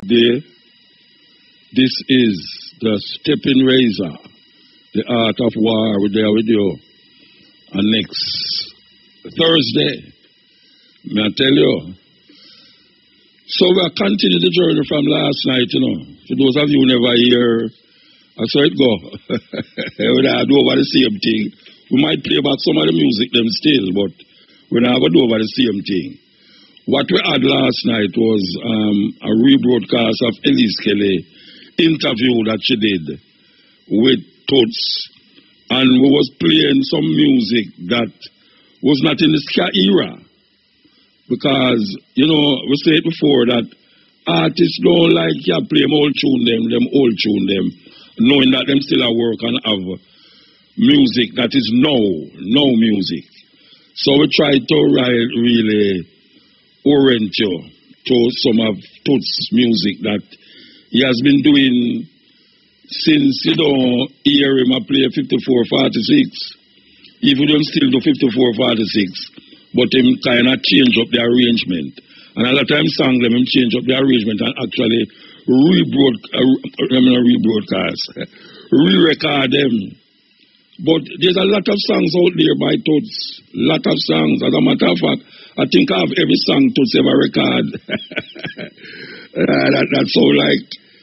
day. This is the Stepping Razor, the Art of War. We're there with you. And next Thursday, may I tell you. So we're continuing the journey from last night, you know. For those of you who never hear, I saw it go. We're not do over the same thing. We might play about some of the music them still, but we're not going to do over the same thing. What we had last night was a rebroadcast of Elise Kelly interview that she did with Toots. And we was playing some music that was not in the ska era. Because, you know, we said before that artists don't like you play them old tune them, knowing that them still at work and have music that is no music. So we tried to really orient you to some of Toots' music that he has been doing since you don't hear him play 54-46. Even though him still do 54-46. But him kind of change up the arrangement. And a lot of times songs them him change up the arrangement and actually re-broadcast, re-record them. But there's a lot of songs out there by Toots. Lot of songs. As a matter of fact, I think I have every song Toots ever record. That's so like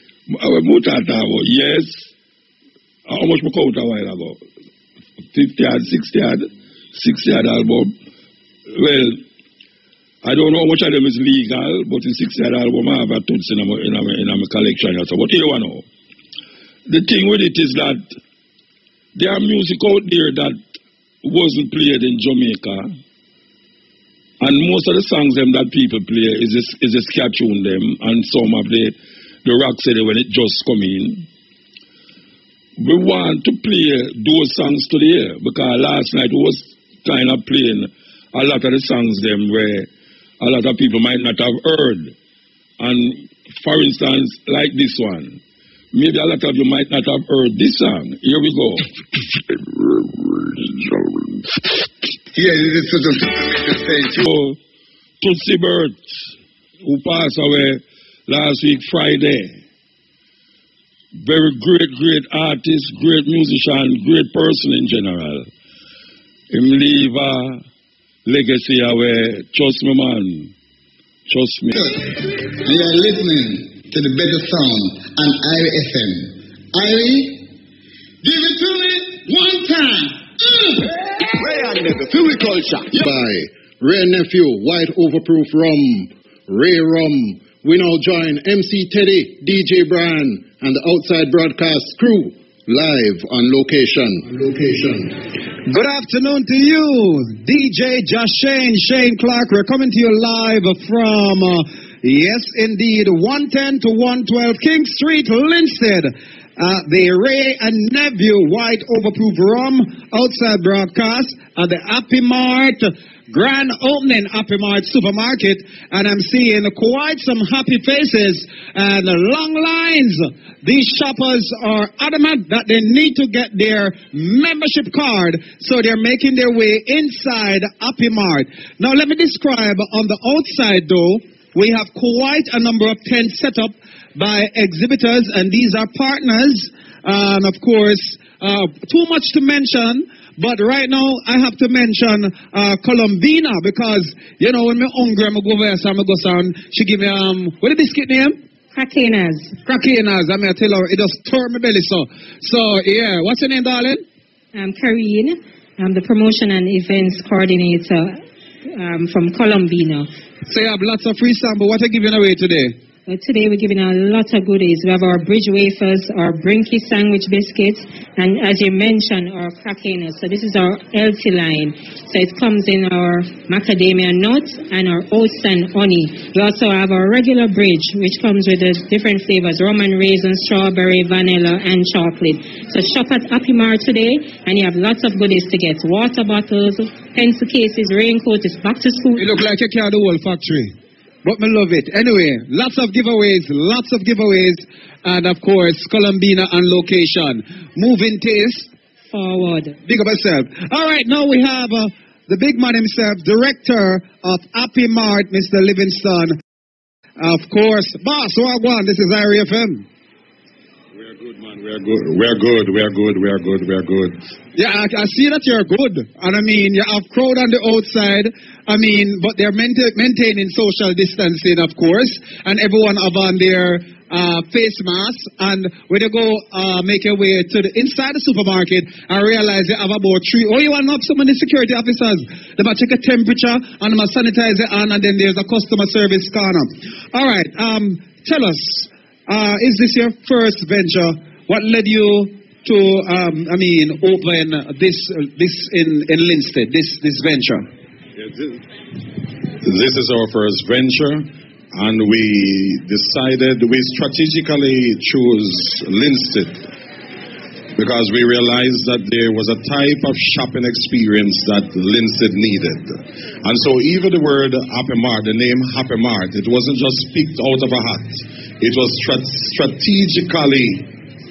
yes. How much we count a while ago? 50-yard, 60-yard album. Well, I don't know how much of them is legal, but the 60-yard album I have a Toots in my collection. But here you know. The thing with it is that there are music out there that wasn't played in Jamaica. And most of the songs them that people play is a ska tune them, and some of the rock city when it just come in. We want to play those songs today because last night we was kind of playing a lot of the songs them where a lot of people might not have heard. And for instance, like this one, maybe a lot of you might not have heard this song. Here we go. Yeah, this is so, Tootsie Bert, who passed away last week, Friday. Very great artist, great musician, great person in general. Him leave a legacy away. Trust me, man. Trust me. You are listening to the better sound on Irie FM. Irie, give it to me one time. Ray and Nephew, Fury Culture. By Ray Nephew, White Overproof Rum, Ray Rum. We now join MC Teddy, DJ Brian, and the Outside Broadcast crew live on location. Good afternoon to you, DJ Josh Shane Clark. We're coming to you live from, yes indeed, 110 to 112 King Street, Linstead. The Ray and Nephew White Overproof Rum Outside Broadcast at the Happy Mart grand opening Happy Mart supermarket, and I'm seeing quite some happy faces and long lines. These shoppers are adamant that they need to get their membership card, so they're making their way inside Happy Mart. Now let me describe on the outside though, we have quite a number of tents set up by exhibitors, and these are partners, and of course, too much to mention, but right now I have to mention Colombina, because, you know, when I'm hungry, I'm going to go over there, so I'm going to go down, she give me, what the biscuit name? Crackainas. I'm going to tell her, it just tore my belly, so yeah, what's your name, darling? I'm Karine. I'm the promotion and events coordinator from Colombina. So you have lots of free sample. What are you giving away today? Today we're giving a lot of goodies. We have our bridge wafers, our Brinky sandwich biscuits, and as you mentioned, our Crackainas. So this is our healthy line. So it comes in our macadamia nuts and our oats and honey. We also have our regular bridge, which comes with the different flavors: rum and raisin, strawberry, vanilla, and chocolate. So shop at Happy Mart today, and you have lots of goodies to get: water bottles, pencil cases, raincoat. It's back to school. You look like you carry the whole factory. But me love it. Anyway, lots of giveaways, and of course, Colombina on location. Moving taste forward. Big up yourself. All right, now we have the big man himself, director of Happy Mart, Mr. Livingston. Of course. Boss, Wagwan, this is Irie FM. We are good, man. We are good. We are good. We are good. We are good. We are good. Yeah, I see that you're good. And I mean, you have crowd on the outside. I mean, but they're maintaining social distancing, of course. And everyone have on their face mask. And when you go make your way to the inside the supermarket, I realize you have about you want up so many security officers. They might check a temperature and they might sanitize it on, and then there's a customer service corner. All right, tell us, is this your first venture? What led you to, open this in Linstead, this venture? This is our first venture, and we strategically chose Linstead because we realized that there was a type of shopping experience that Linstead needed. And so even the word Happy Mart, the name Happy Mart, it wasn't just picked out of a hat. It was strategically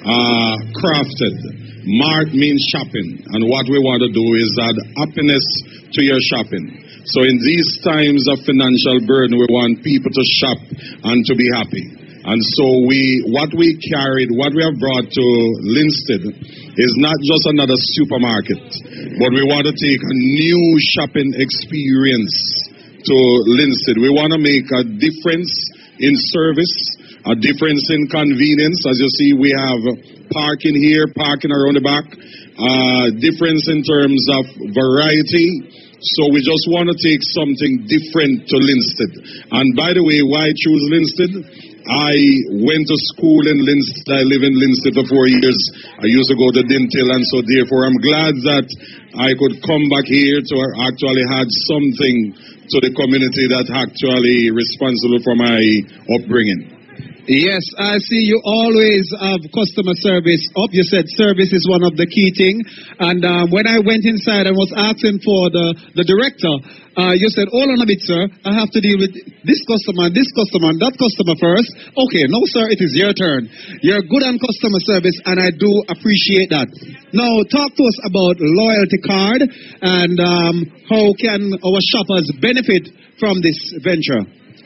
crafted. Mart means shopping, and what we want to do is add happiness to your shopping. So in these times of financial burden, we want people to shop and to be happy. And so what we have brought to Linstead is not just another supermarket, but we want to take a new shopping experience to Linstead. We want to make a difference in service, a difference in convenience. As you see, we have parking here, parking around the back, difference in terms of variety. So we just want to take something different to Linstead. And by the way, why choose Linstead? I went to school in Linstead. I live in Linstead for 4 years. I used to go to Dintil, and so therefore I'm glad that I could come back here to actually add something to the community that actually responsible for my upbringing. Yes, I see you always have customer service up. You said service is one of the key things. And when I went inside and was asking for the director, you said, hold on a bit, sir. I have to deal with this customer, and that customer first. Okay, no, sir, it is your turn. You're good on customer service, and I do appreciate that. Now, talk to us about loyalty card and how can our shoppers benefit from this venture?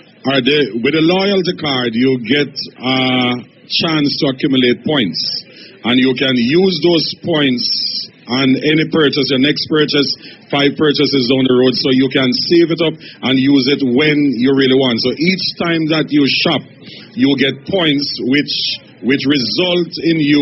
With a loyalty card, you get a chance to accumulate points, and you can use those points on any purchase, your next purchase, 5 purchases down the road, so you can save it up and use it when you really want. So each time that you shop, you get points which result in you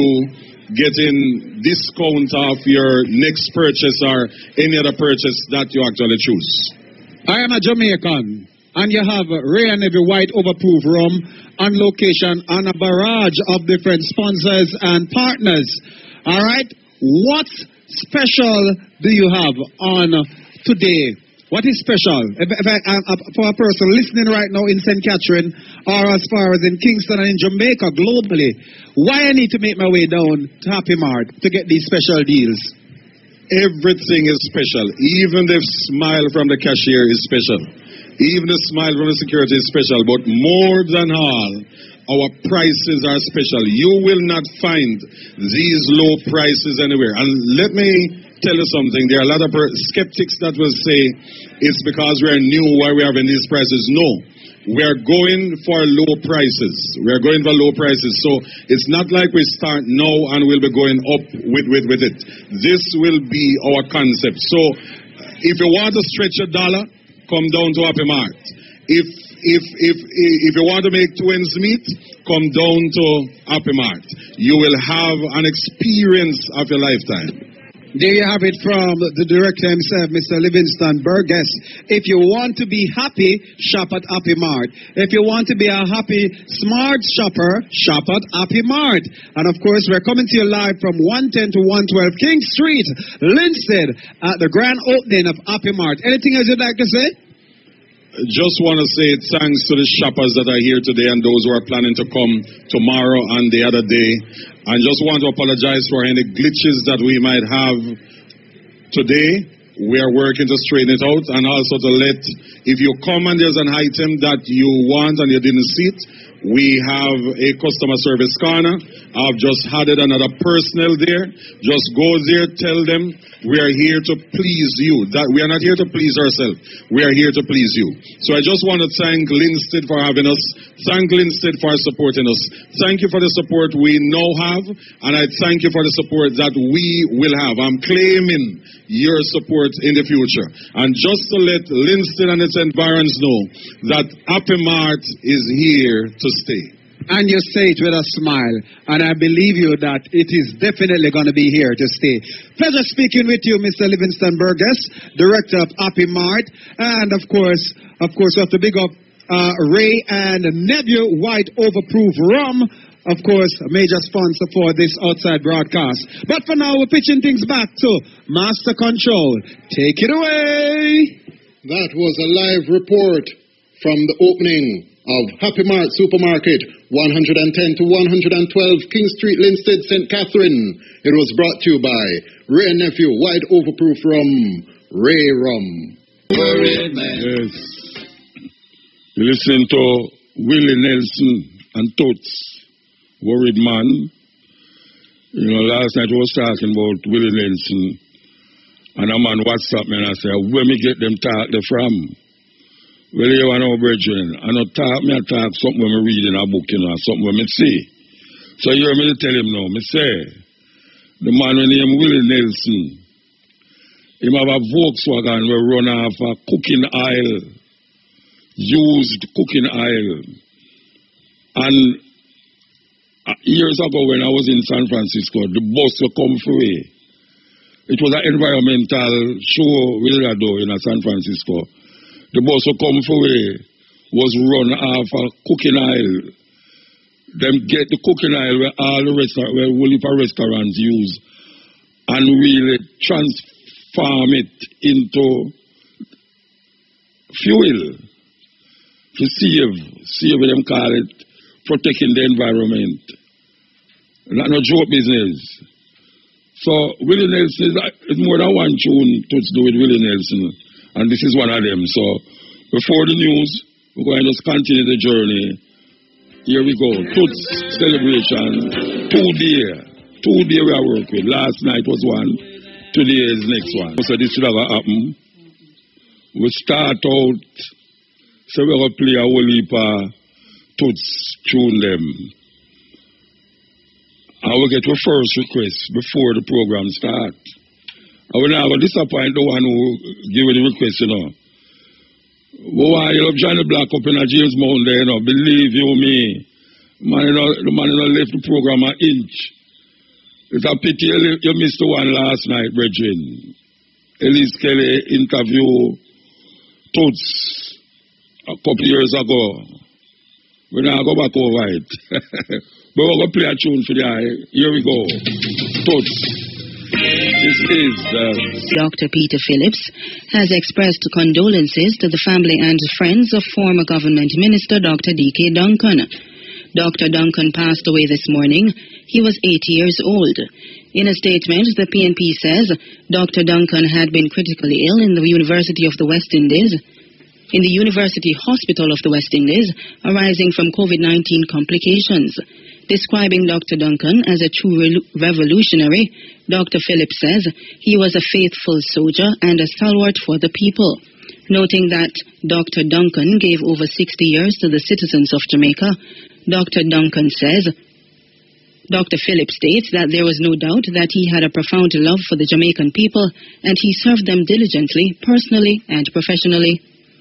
getting discount off your next purchase or any other purchase that you actually choose. I am a Jamaican. And you have Ray and Every White Overproof Rum on location on a barrage of different sponsors and partners. All right? What special do you have on today? What is special? For a person listening right now in St. Catherine or as far as in Kingston and in Jamaica globally, why I need to make my way down to Happy Mart to get these special deals? Everything is special. Even the smile from the cashier is special. Even the smile from the security is special, but more than all, our prices are special. You will not find these low prices anywhere. And let me tell you something. There are a lot of skeptics that will say it's because we are new why we are having these prices. No, we are going for low prices. We are going for low prices. So it's not like we start now and we'll be going up with it. This will be our concept. So if you want to stretch a dollar, come down to Happy Mart. If you want to make 2 ends meet, come down to Happy Mart. You will have an experience of your lifetime. There you have it from the director himself, Mr. Livingston Burgess. If you want to be happy, shop at Happy Mart. If you want to be a happy, smart shopper, shop at Happy Mart. And of course, we're coming to you live from 110 to 112 King Street, Linstead, at the grand opening of Happy Mart. Anything else you'd like to say? Just want to say thanks to the shoppers that are here today and those who are planning to come tomorrow and the other day. And just want to apologize for any glitches that we might have today. we are working to straighten it out, and also to let, if you come and there's an item that you want and you didn't see it, we have a customer service corner. I've just added another personnel there. Just go there, tell them we are here to please you. That we are not here to please ourselves. We are here to please you. So I just want to thank Linstead for having us. Thank Linstead for supporting us. Thank you for the support we now have, and I thank you for the support that we will have. I'm claiming your support in the future. And just to let Linstead and its environs know that Happy Mart is here to stay. And you say it with a smile, and I believe you that it is definitely going to be here to stay. Pleasure speaking with you, Mr. Livingston Burgess, Director of Happy Mart, and of course, we have to big up Ray and Nebula White Overproof Rum, of course, a major sponsor for this outside broadcast. But for now, we're pitching things back to Master Control. Take it away. That was a live report from the opening of Happy Mart Supermarket, 110 to 112 King Street, Linstead, St. Catherine. It was brought to you by Ray and Nephew, White Overproof Rum, Ray Rum. Yes. You listen to Willie Nelson and Toots, Worried Man. You know, last night I was talking about Willie Nelson, and a man WhatsApp me and I said, where me get them talk they from? Well, you know, brethren, I talk something when I read in a book, you know, something when I see. So you hear me tell him now, me say, the man named Willie Nelson, he have a Volkswagen will run off a cooking oil, used cooking oil. And years ago when I was in San Francisco, the bus will come free. It was an environmental show we did in San Francisco. The bus will come free was run off a cooking oil. Them get the cooking oil where all the restaurants use and really transform it into fuel to save them call it, protecting the environment. That's no joke business. So Willie Nelson is more than one tune to do with Willie Nelson, and this is one of them. So before the news, we're going to just continue the journey. Here we go. Toots celebration. 2 day we are working. Last night was one. Today is next one. So this should have happened. We start out. So we're going to play a whole heap of Toots tune them. And we get our first request before the program starts. I will not disappoint the one who give the request, you know. But why you love Johnny Black up in a James Mount there, you know, believe you me. Man, you know, the man you know, left the program an inch. It's a pity you missed the one last night, brethren. Elise Kelly interview Toots a couple years ago. We're not go back over it. But we're going to play a tune for the eye. Here we go. Toots. This is Dr. Peter Phillips has expressed condolences to the family and friends of former government minister Dr. D.K. Duncan. Dr. Duncan passed away this morning. He was 80 years old. In a statement, the PNP says Dr. Duncan had been critically ill in the University of the West Indies, in the University Hospital of the West Indies, arising from COVID-19 complications. Describing Dr. Duncan as a true revolutionary, Dr. Phillips says he was a faithful soldier and a stalwart for the people. Noting that Dr. Duncan gave over 60 years to the citizens of Jamaica, Dr. Phillips states that there was no doubt that he had a profound love for the Jamaican people and he served them diligently, personally and professionally.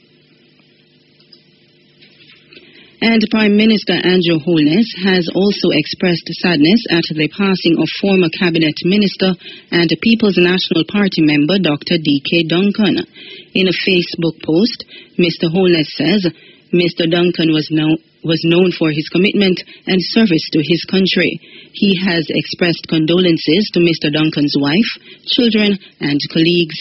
And Prime Minister Andrew Holness has also expressed sadness at the passing of former Cabinet Minister and People's National Party member Dr. D.K. Duncan. In a Facebook post, Mr. Holness says Mr. Duncan was known for his commitment and service to his country. He has expressed condolences to Mr. Duncan's wife, children, and colleagues.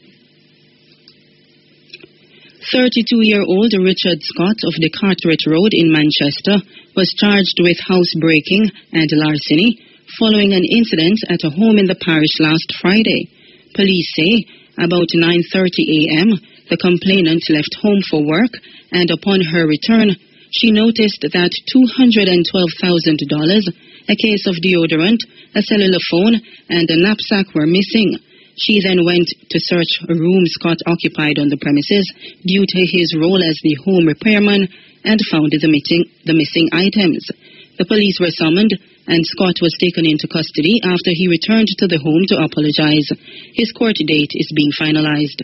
32-year-old Richard Scott of the Carteret Road in Manchester was charged with housebreaking and larceny following an incident at a home in the parish last Friday. Police say About 9:30 a.m., the complainant left home for work, and upon her return, she noticed that $212,000, a case of deodorant, a cellular phone, and a knapsack were missing. She then went to search a room Scott occupied on the premises due to his role as the home repairman and found the missing items. The police were summoned and Scott was taken into custody after he returned to the home to apologize. His court date is being finalized.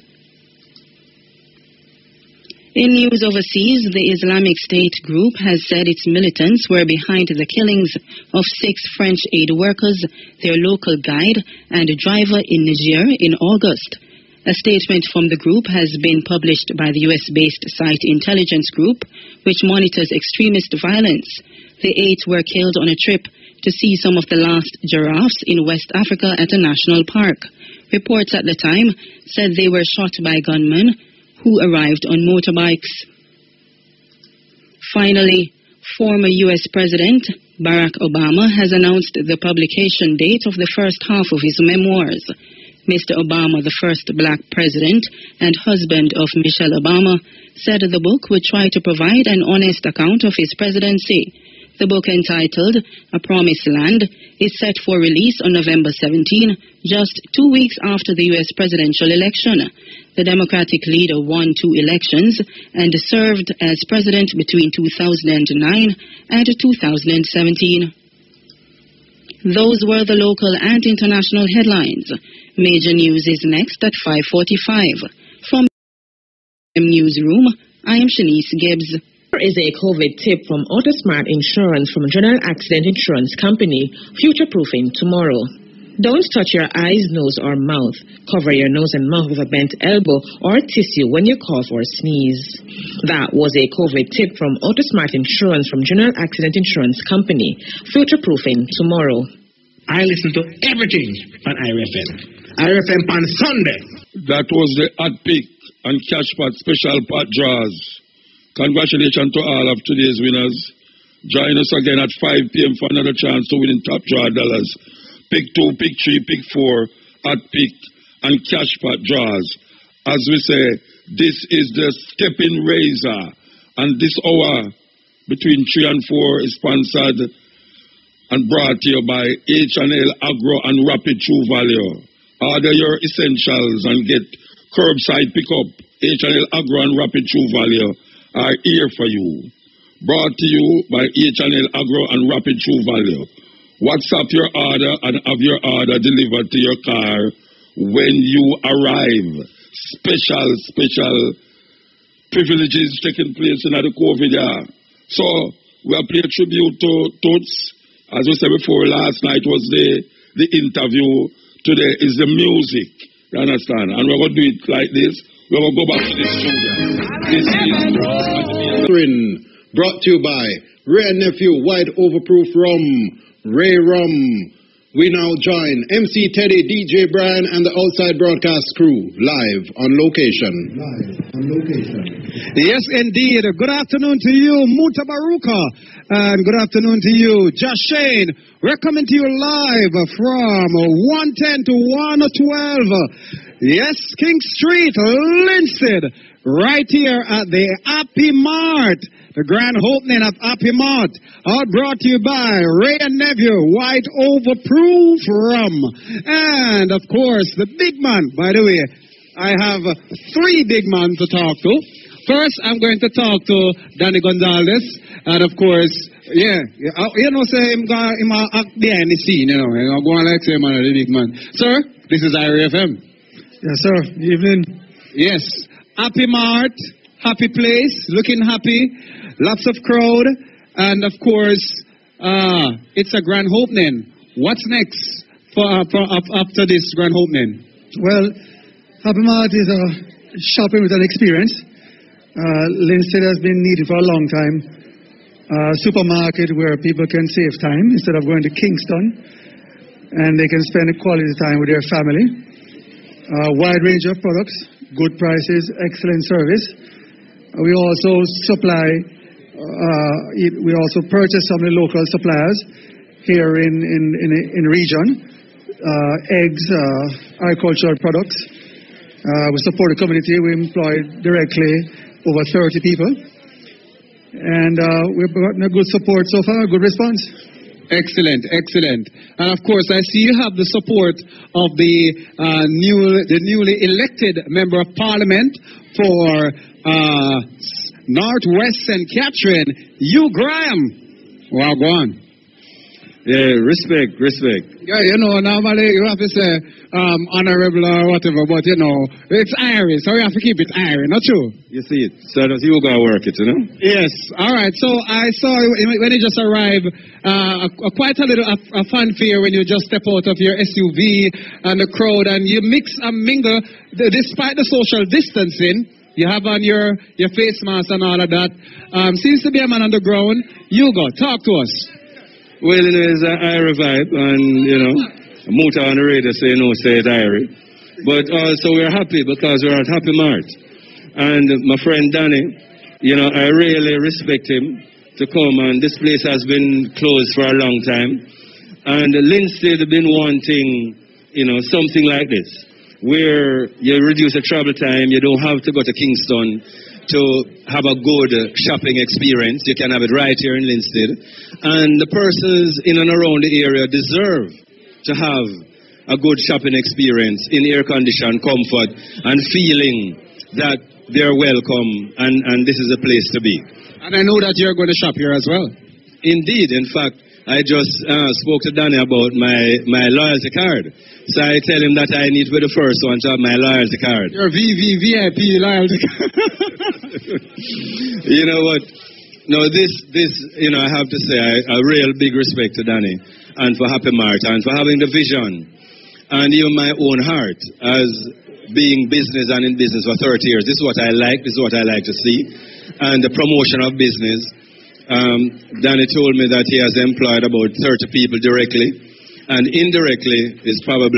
In news overseas, the Islamic State group has said its militants were behind the killings of 6 French aid workers, their local guide, and driver in Niger in August. A statement from the group has been published by the U.S.-based Site Intelligence Group, which monitors extremist violence. The 8 were killed on a trip to see some of the last giraffes in West Africa at a national park. Reports at the time said they were shot by gunmen who arrived on motorbikes. Finally, former U.S. President Barack Obama has announced the publication date of the first half of his memoirs. Mr. Obama, the first black president and husband of Michelle Obama, said the book would try to provide an honest account of his presidency. The book, entitled A Promised Land, is set for release on November 17, just 2 weeks after the U.S. presidential election. The Democratic leader won 2 elections and served as president between 2009 and 2017. Those were the local and international headlines. Major news is next at 5:45. From the Newsroom, I am Shanice Gibbs. Here is a COVID tip from AutoSmart Insurance from General Accident Insurance Company, future-proofing tomorrow. Don't touch your eyes, nose, or mouth. Cover your nose and mouth with a bent elbow or tissue when you cough or sneeze. That was a COVID tip from AutoSmart Insurance from General Accident Insurance Company, future-proofing tomorrow. I listen to everything on IRFM. IRFM on Sunday. That was the Hot Pick and Cash Pot Special Pot Draws. Congratulations to all of today's winners. Join us again at 5 p.m. for another chance to win top draw dollars. Pick 2, pick 3, pick 4, Hot Pick and Cash Pot Draws. As we say, this is the Stepping Razor. And this hour between 3 and 4 is sponsored and brought to you by H&L Agro and Rapid True Value. Order your essentials and get curbside pickup. H&L Agro and Rapid True Value are here for you. Brought to you by H&L Agro and Rapid True Value. WhatsApp your order and have your order delivered to your car when you arrive. Special privileges taking place in the COVID year. So we are paying tribute to Toots. As we said before, last night was the interview. Today is the music. You understand? And we're going to do it like this. We're going to go back to the studio. This is brought to you by Ray Nephew White Overproof Rum, Ray Rum. We now join MC Teddy, DJ Brian, and the Outside Broadcast crew live on location. Yes, indeed. Good afternoon to you, Mutabaruka, and good afternoon to you, Josh Shane. We're coming to you live from 110 to 112. Yes, King Street, Linstead, right here at the Happy Mart. The grand opening of Happy Mart, all brought to you by Ray and Nephew White Overproof Rum. And, of course, the big man. By the way, I have 3 big men to talk to. First, I'm going to talk to Danny Gonzalez. And, of course, say him act behind the scene, I'm going like say, man, the big man. Sir, this is IRFM. Yes, sir. Evening. Yes. Happy Mart, happy place, looking happy. Lots of crowd, and of course, it's a grand opening. What's next after this grand opening? Well, Happy Mart is a shopping with an experience. Linstead has been needed for a long time. A supermarket where people can save time instead of going to Kingston, and they can spend a quality time with their family. A wide range of products, good prices, excellent service. We also supply. We also purchase some of the local suppliers here in region, eggs, agricultural products, We support the community. We employ directly over 30 people. And we've gotten a good support so far, a good response. Excellent, excellent. And of course, I see you have the support of the newly elected Member of Parliament for Northwest St. Catherine, Hugh Graham. Well, go on. Yeah, respect. Yeah, you know, normally you have to say honorable or whatever, but you know, it's Irish, so you have to keep it Irish, not true? You see it. So that's you gotta work it, you know? Yes. All right. So I saw when you just arrived, quite a little a fanfare when you just step out of your SUV and the crowd, and you mix and mingle, despite the social distancing. You have on your face mask and all of that. Seems to be a man on the ground. Hugo, talk to us. Well, you know, it's an Irish vibe, and, you know, Muta on the radio say, no, say it Irish. But also we're happy because we're at Happy Mart. And my friend Danny, you know, I really respect him to come, and this place has been closed for a long time. And Linstead have been wanting, you know, something like this, where you reduce the travel time, you don't have to go to Kingston to have a good shopping experience. You can have it right here in Linstead. And the persons in and around the area deserve to have a good shopping experience in air-conditioned comfort and feeling that they're welcome and this is a place to be. And I know that you're going to shop here as well. Indeed. In fact, I just spoke to Danny about my loyalty card. So I tell him that I need to be the first one to have my loyalty card. Your VVVIP loyalty card. You know what? No, this, you know, I have to say, a real big respect to Danny and for Happy Mart and for having the vision and even my own heart as being business and in business for 30 years. This is what I like. This is what I like to see. And the promotion of business. Danny told me that he has employed about 30 people directly. And indirectly is probably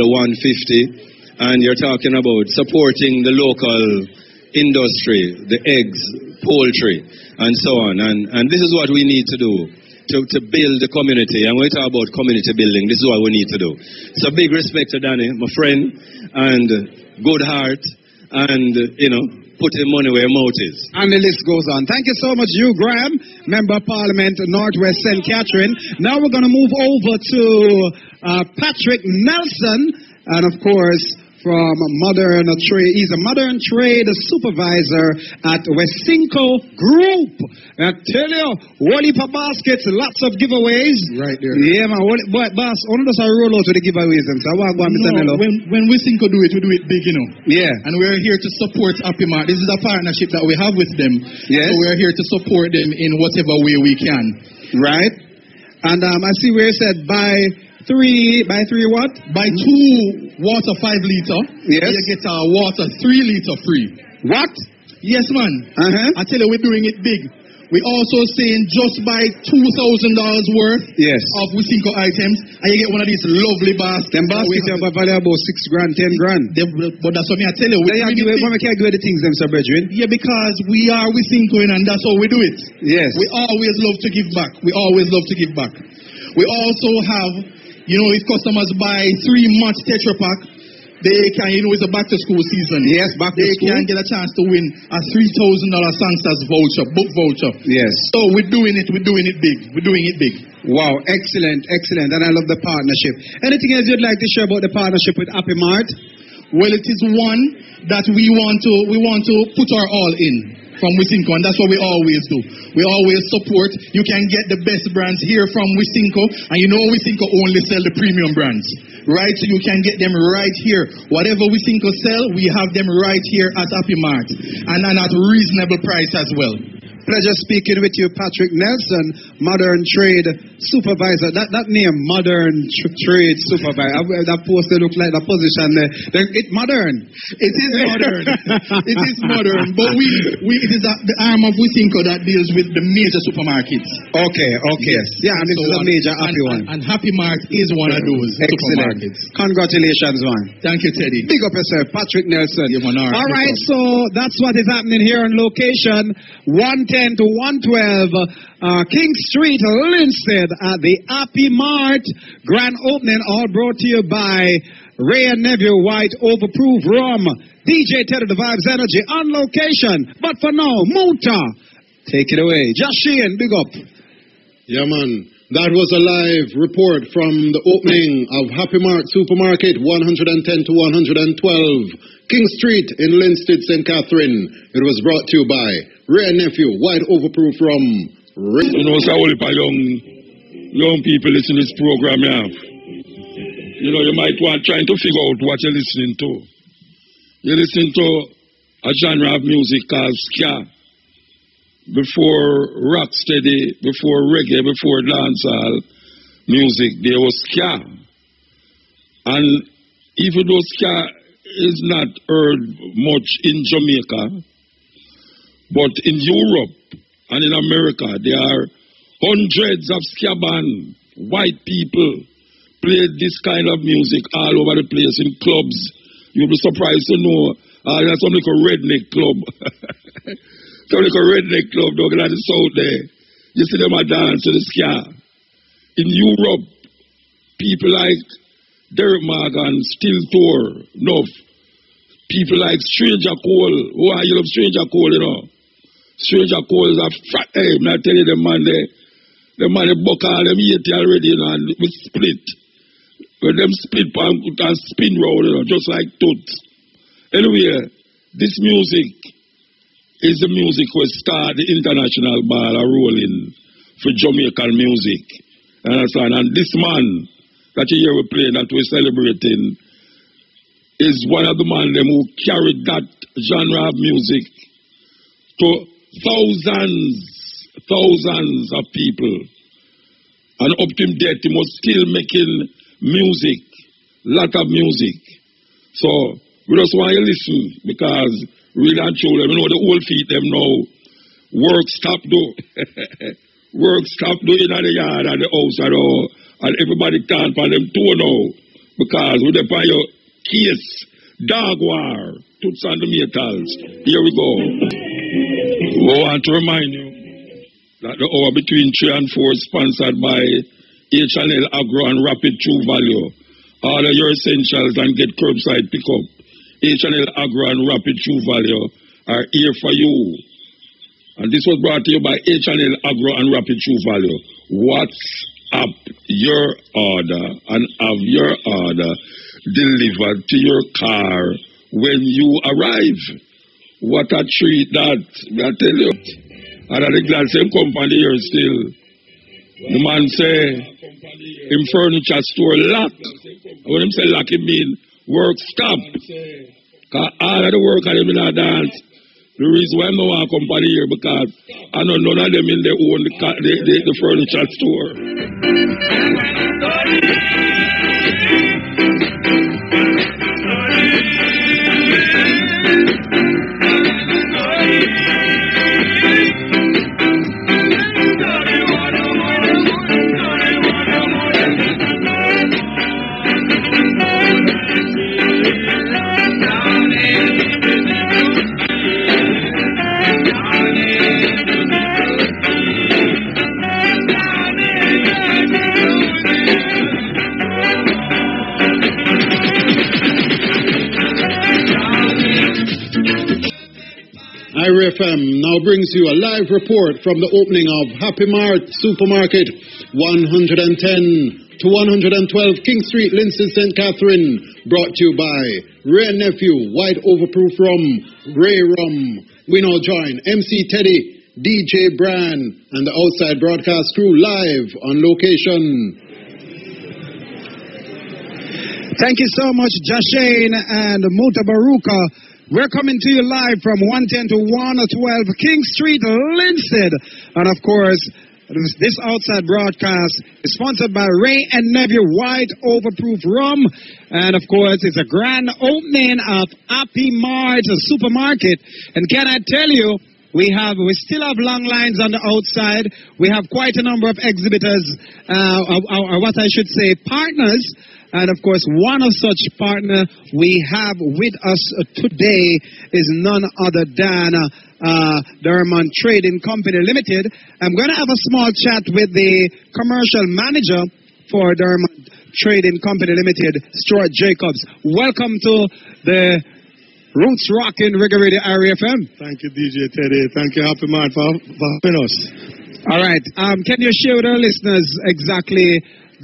150, and you're talking about supporting the local industry, the eggs, poultry, and so on. And this is what we need to do to build the community. And when we talk about community building, this is what we need to do. So big respect to Danny, my friend, and good heart, and, you know, putting money where mouth is. And the list goes on. Thank you so much, Hugh Graham, Member of Parliament, Northwest St. Catherine. Now we're going to move over to Patrick Nelson, and of course, from Modern Trade. He's a Modern Trade Supervisor at Wesinco Group. I tell you, whole heap of baskets, lots of giveaways. Right there. Yeah, man. But boss, only does I roll out with the giveaways. So I want to go on, Mr. Nello. When Wesinco do it, we do it big, you know. Yeah. And we're here to support Happy Mart. This is a partnership that we have with them. Yes. So we're here to support them in whatever way we can. Right. And I see where it said buy three what? Buy 2 water 5 liter. Yes. You get a water 3 liter free. What? Yes, man. I tell you, we're doing it big. We're also saying just buy $2,000 worth of Wesinco items, and you get one of these lovely baskets. Them baskets are value about $6 grand, $10 grand. But that's what I tell you. We can't give the things them, Sir Brethren. Yeah, because we are Wesinco, and that's how we do it. Yes. We always love to give back. We always love to give back. We also have, you know, if customers buy 3 Match Tetra Pak, they can, you know, it's a back to school season. Yes, back to school. They can get a chance to win a $3,000 Sangsters voucher, book voucher. Yes. So we're doing it big. We're doing it big. Wow, excellent. And I love the partnership. Anything else you'd like to share about the partnership with Happy Mart? Well, it is one that we want to put our all in from Wesinco, and that's what we always do. We always support. You can get the best brands here from Wesinco, and you know Wesinco only sell the premium brands, right? So you can get them right here. Whatever Wesinco sell, we have them right here at Happy Mart, and at reasonable price as well. Pleasure speaking with you, Patrick Nelson, Modern Trade Supervisor. That name, Modern Trade Supervisor, that post look like the position there. It's modern. It is modern. It is modern. But it is the arm of Wesinco that deals with the major supermarkets. Okay. Yes. Yeah, and this is a major Happy one. And Happy Mart is one of those supermarkets. Congratulations, man. Thank you, Teddy. Big up yourself, Patrick Nelson. All right, so that's what is happening here on location. 110 to 112 King Street, Linstead, at the Happy Mart grand opening, all brought to you by Ray and Nephew White Overproof Rum, DJ Teddy the Vibes Energy on location. But for now, Muta, take it away. Joshin, big up. Yeah, man. That was a live report from the opening of Happy Mart Supermarket, 110 to 112 King Street in Linstead, St. Catherine. It was brought to you by Ray and Nephew, White Overproof from Ray. You know, so young people listen to this program, yeah. You know, you might want trying to figure out what you're listening to. You're listening to a genre of music called ska. Before rocksteady, before reggae, before dancehall music, there was ska. And even though ska is not heard much in Jamaica, but in Europe and in America, there are hundreds of ska bands, white people played this kind of music all over the place in clubs. You'll be surprised to know there's something like a redneck club. Something like a redneck club down in the south there. You see them a dance to the ska. In Europe, people like Derek Morgan, Still Tour, Nuff. People like Stranger Cole. Oh, you love Stranger Cole, you know. Stranger Cole is a fat hey, I tell you, the man they buck all them 80 already, you know, and we split. When them split and spin round, you know, just like toots. Anyway, this music is the music where start the international ball rolling for Jamaican music. Understand? And this man that you hear we playing, that we're celebrating, is one of the men them who carried that genre of music to thousands of people. And up to him death, he was still making music, lot of music. So we just want you to listen, because really and truly, you know the old feet them now, work stop do. Work stop do in the yard and the house and all. And everybody can't find them too now. Because with the fire case, dog war, toots and the metals. Here we go. We want to remind you that the hour between 3 and 4 is sponsored by H&L Agro and Rapid True Value. Order your essentials and get curbside pickup. H&L Agro and Rapid True Value are here for you. And this was brought to you by H&L Agro and Rapid True Value. WhatsApp your order and have your order delivered to your car when you arrive. What a treat that, I tell you. And I think that same company here still. The man say, in furniture store lock. When him say lock, it mean work stop. Because all of the work of them in a dance. The reason why I'm not want company here, because I know none of them in their own the furniture store. IRFM now brings you a live report from the opening of Happy Mart Supermarket, 110 to 112 King Street, Linstead, St. Catherine. Brought to you by Ray and Nephew, White Overproof Rum, Ray Rum. We now join MC Teddy, DJ Bran, and the outside broadcast crew live on location. Thank you so much, Joshin and Muta Baruka. We're coming to you live from 110 to 112 King Street, Linstead. And of course, this outside broadcast is sponsored by Ray and Nephew White Overproof Rum. And of course, it's a grand opening of Happy Mart Supermarket. And can I tell you, we still have long lines on the outside. We have quite a number of exhibitors, or what I should say, partners. And of course, one of such partner we have with us today is none other than Dermont Trading Company Limited. I'm going to have a small chat with the commercial manager for Dermont Trading Company Limited, Stuart Jacobs. Welcome to the Roots Rockin' Reggae Radio RFM. Thank you, DJ Teddy. Thank you, Happy Man, for having us. All right. Can you share with our listeners exactly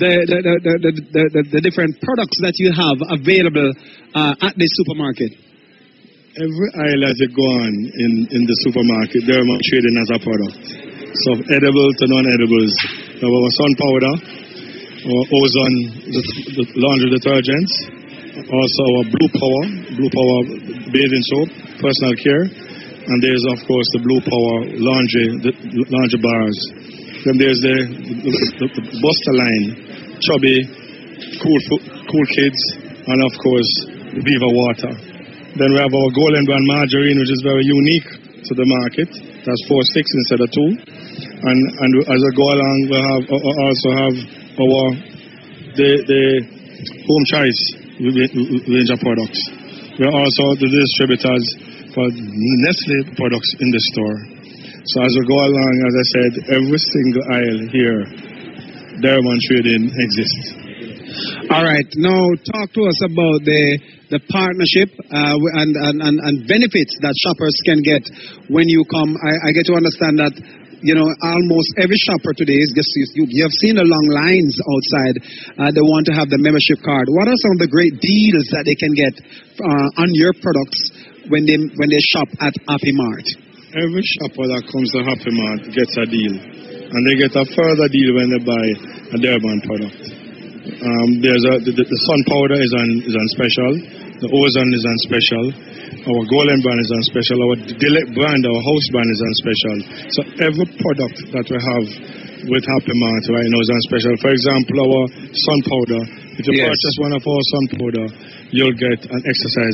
the different products that you have available at the supermarket? Every aisle as you go on in the supermarket, they're trading as a product. So edible to non-edibles. We have our sun powder, our ozone, the laundry detergents, also our blue power bathing soap, personal care, and there's of course the blue power laundry bars. Then there's the Buster line, chubby, cool kids, and of course the Viva water. Then we have our Golden Brand margarine, which is very unique to the market. That's 4 sticks instead of 2. And as I go along, we also have our the home choice range of products. We are also the distributors for Nestle products in the store. So as we go along, as I said, every single aisle here, Diamond Trading exists. All right. Now talk to us about the partnership and benefits that shoppers can get when you come. I get to understand that, you know, almost every shopper today is just, you have seen the long lines outside. They want to have the membership card. What are some of the great deals that they can get on your products when they shop at Happy Mart? Every shopper that comes to Happy Mart gets a deal, and they get a further deal when they buy a Durban product. There's the sun powder is on special, the ozone is on special, our Golden Brand is on special, our Delect brand, our house brand is on special. So every product that we have with Happy Mart right now is on special. For example, our sun powder, if you purchase one of our sun powder, you'll get an exercise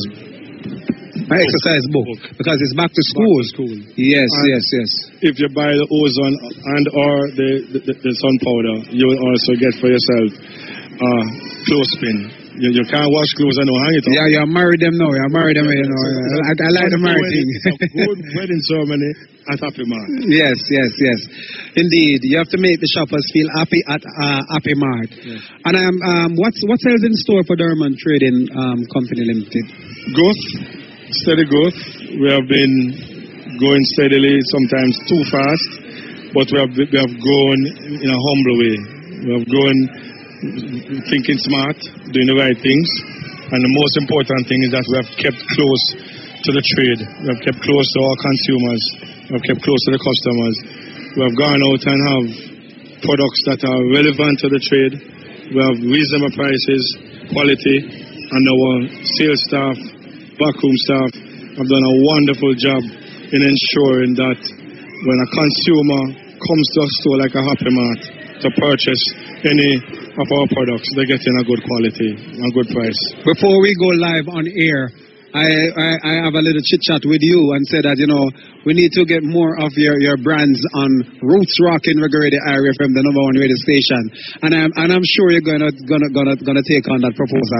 book because it's back to school. Yes. If you buy the ozone and or the sun powder, you will also get for yourself clothespin. You can't wash clothes and no hang it up. Yeah, you married them now. You married them, you know. I like the married thing. It's a good wedding ceremony at Happy Mart. Yes. Indeed, you have to make the shoppers feel happy at Happy Mart. Yes. And what's else in store for Diamond Trading Company Limited? Growth, steady growth. We have been going steadily, sometimes too fast, but we have grown in a humble way. We have grown thinking smart, doing the right things, and the most important thing is that we have kept close to the trade. We have kept close to our consumers. We have kept close to the customers. We have gone out and have products that are relevant to the trade. We have reasonable prices, quality, and our sales staff, backroom staff have done a wonderful job in ensuring that when a consumer comes to a store like a Happy Mart to purchase any of our products, they're getting a good quality and good price. Before we go live on air, I have a little chit chat with you and said that, you know, we need to get more of your brands on Roots Rockin' Reggae Radio RFM, the #1 radio station. And I'm sure you're gonna take on that proposal.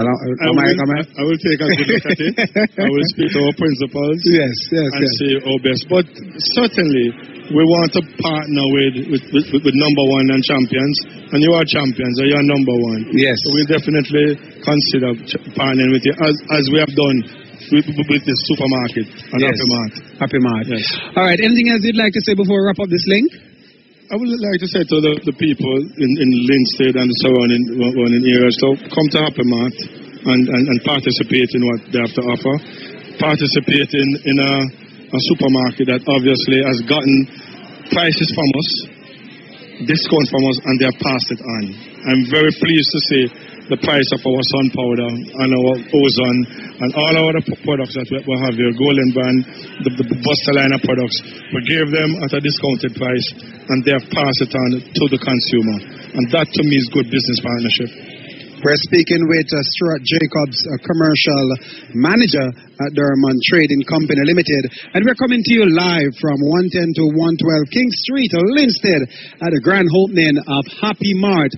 I will take a good look at it. I will speak to our principals. Yes. See our best. But certainly we want to partner with #1 and champions. And you are champions, or you are #1. Yes. So we definitely consider partnering with you as we have done with the supermarket and Happy Mart. Yes. All right. Anything else you'd like to say before we wrap up this link? I would like to say to the people in Linstead and the surrounding areas to come to Happy Mart and participate in what they have to offer. Participate in a supermarket that obviously has gotten prices from us, discounts from us, and they have passed it on. I'm very pleased to see the price of our sun powder and our ozone and all our other products that we have here, Golden Brand, the Buster line of products. We gave them at a discounted price and they have passed it on to the consumer. And that to me is good business partnership. We're speaking with Stuart Jacobs, a commercial manager at Diamond Trading Company Limited. And we're coming to you live from 110 to 112 King Street, Linstead, at the grand opening of Happy Mart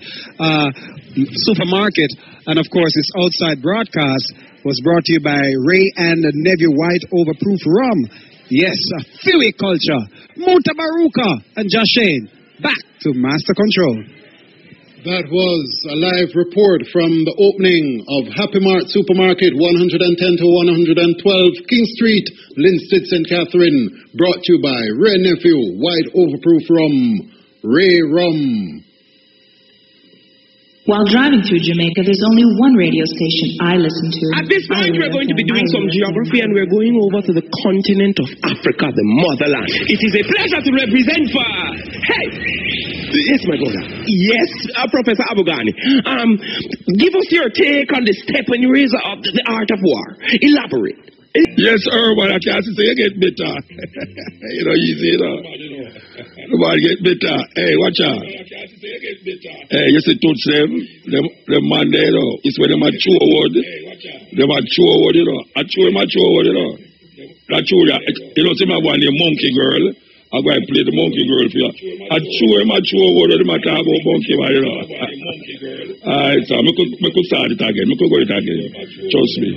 supermarket. And of course, this outside broadcast was brought to you by Ray and Neville White Overproof Rum. Yes, Fiwi Culture, Mutabaruka, and Josh Shane. Back to Master Control. That was a live report from the opening of Happy Mart Supermarket, 110 to 112 King Street, Linstead, St. Catherine. Brought to you by Ray Nephew, White Overproof Rum, Ray Rum. While driving through Jamaica, there's only one radio station I listen to. At this point, we're going to be doing some geography, and we're going over to the continent of Africa, the motherland. It is a pleasure to represent for... Hey! Yes, my brother. Yes, Professor Abugani. Give us your take on the stepping razor of the art of war. Elaborate. Yes, Irwin, I can't say you get bitter. You know, easy, you know. Nobody get bitter. Hey, watch out. Hey, you see, tooth them man there, you know. It's when them a chew wood. Them a chew wood, you know. I chew him, you know. That chew, you know, see my one, the monkey girl. I'm going to play the monkey girl for you. I chew him, wood, them a talk about monkey, you know. Alright, so I could start it again. I could go it again. Trust me.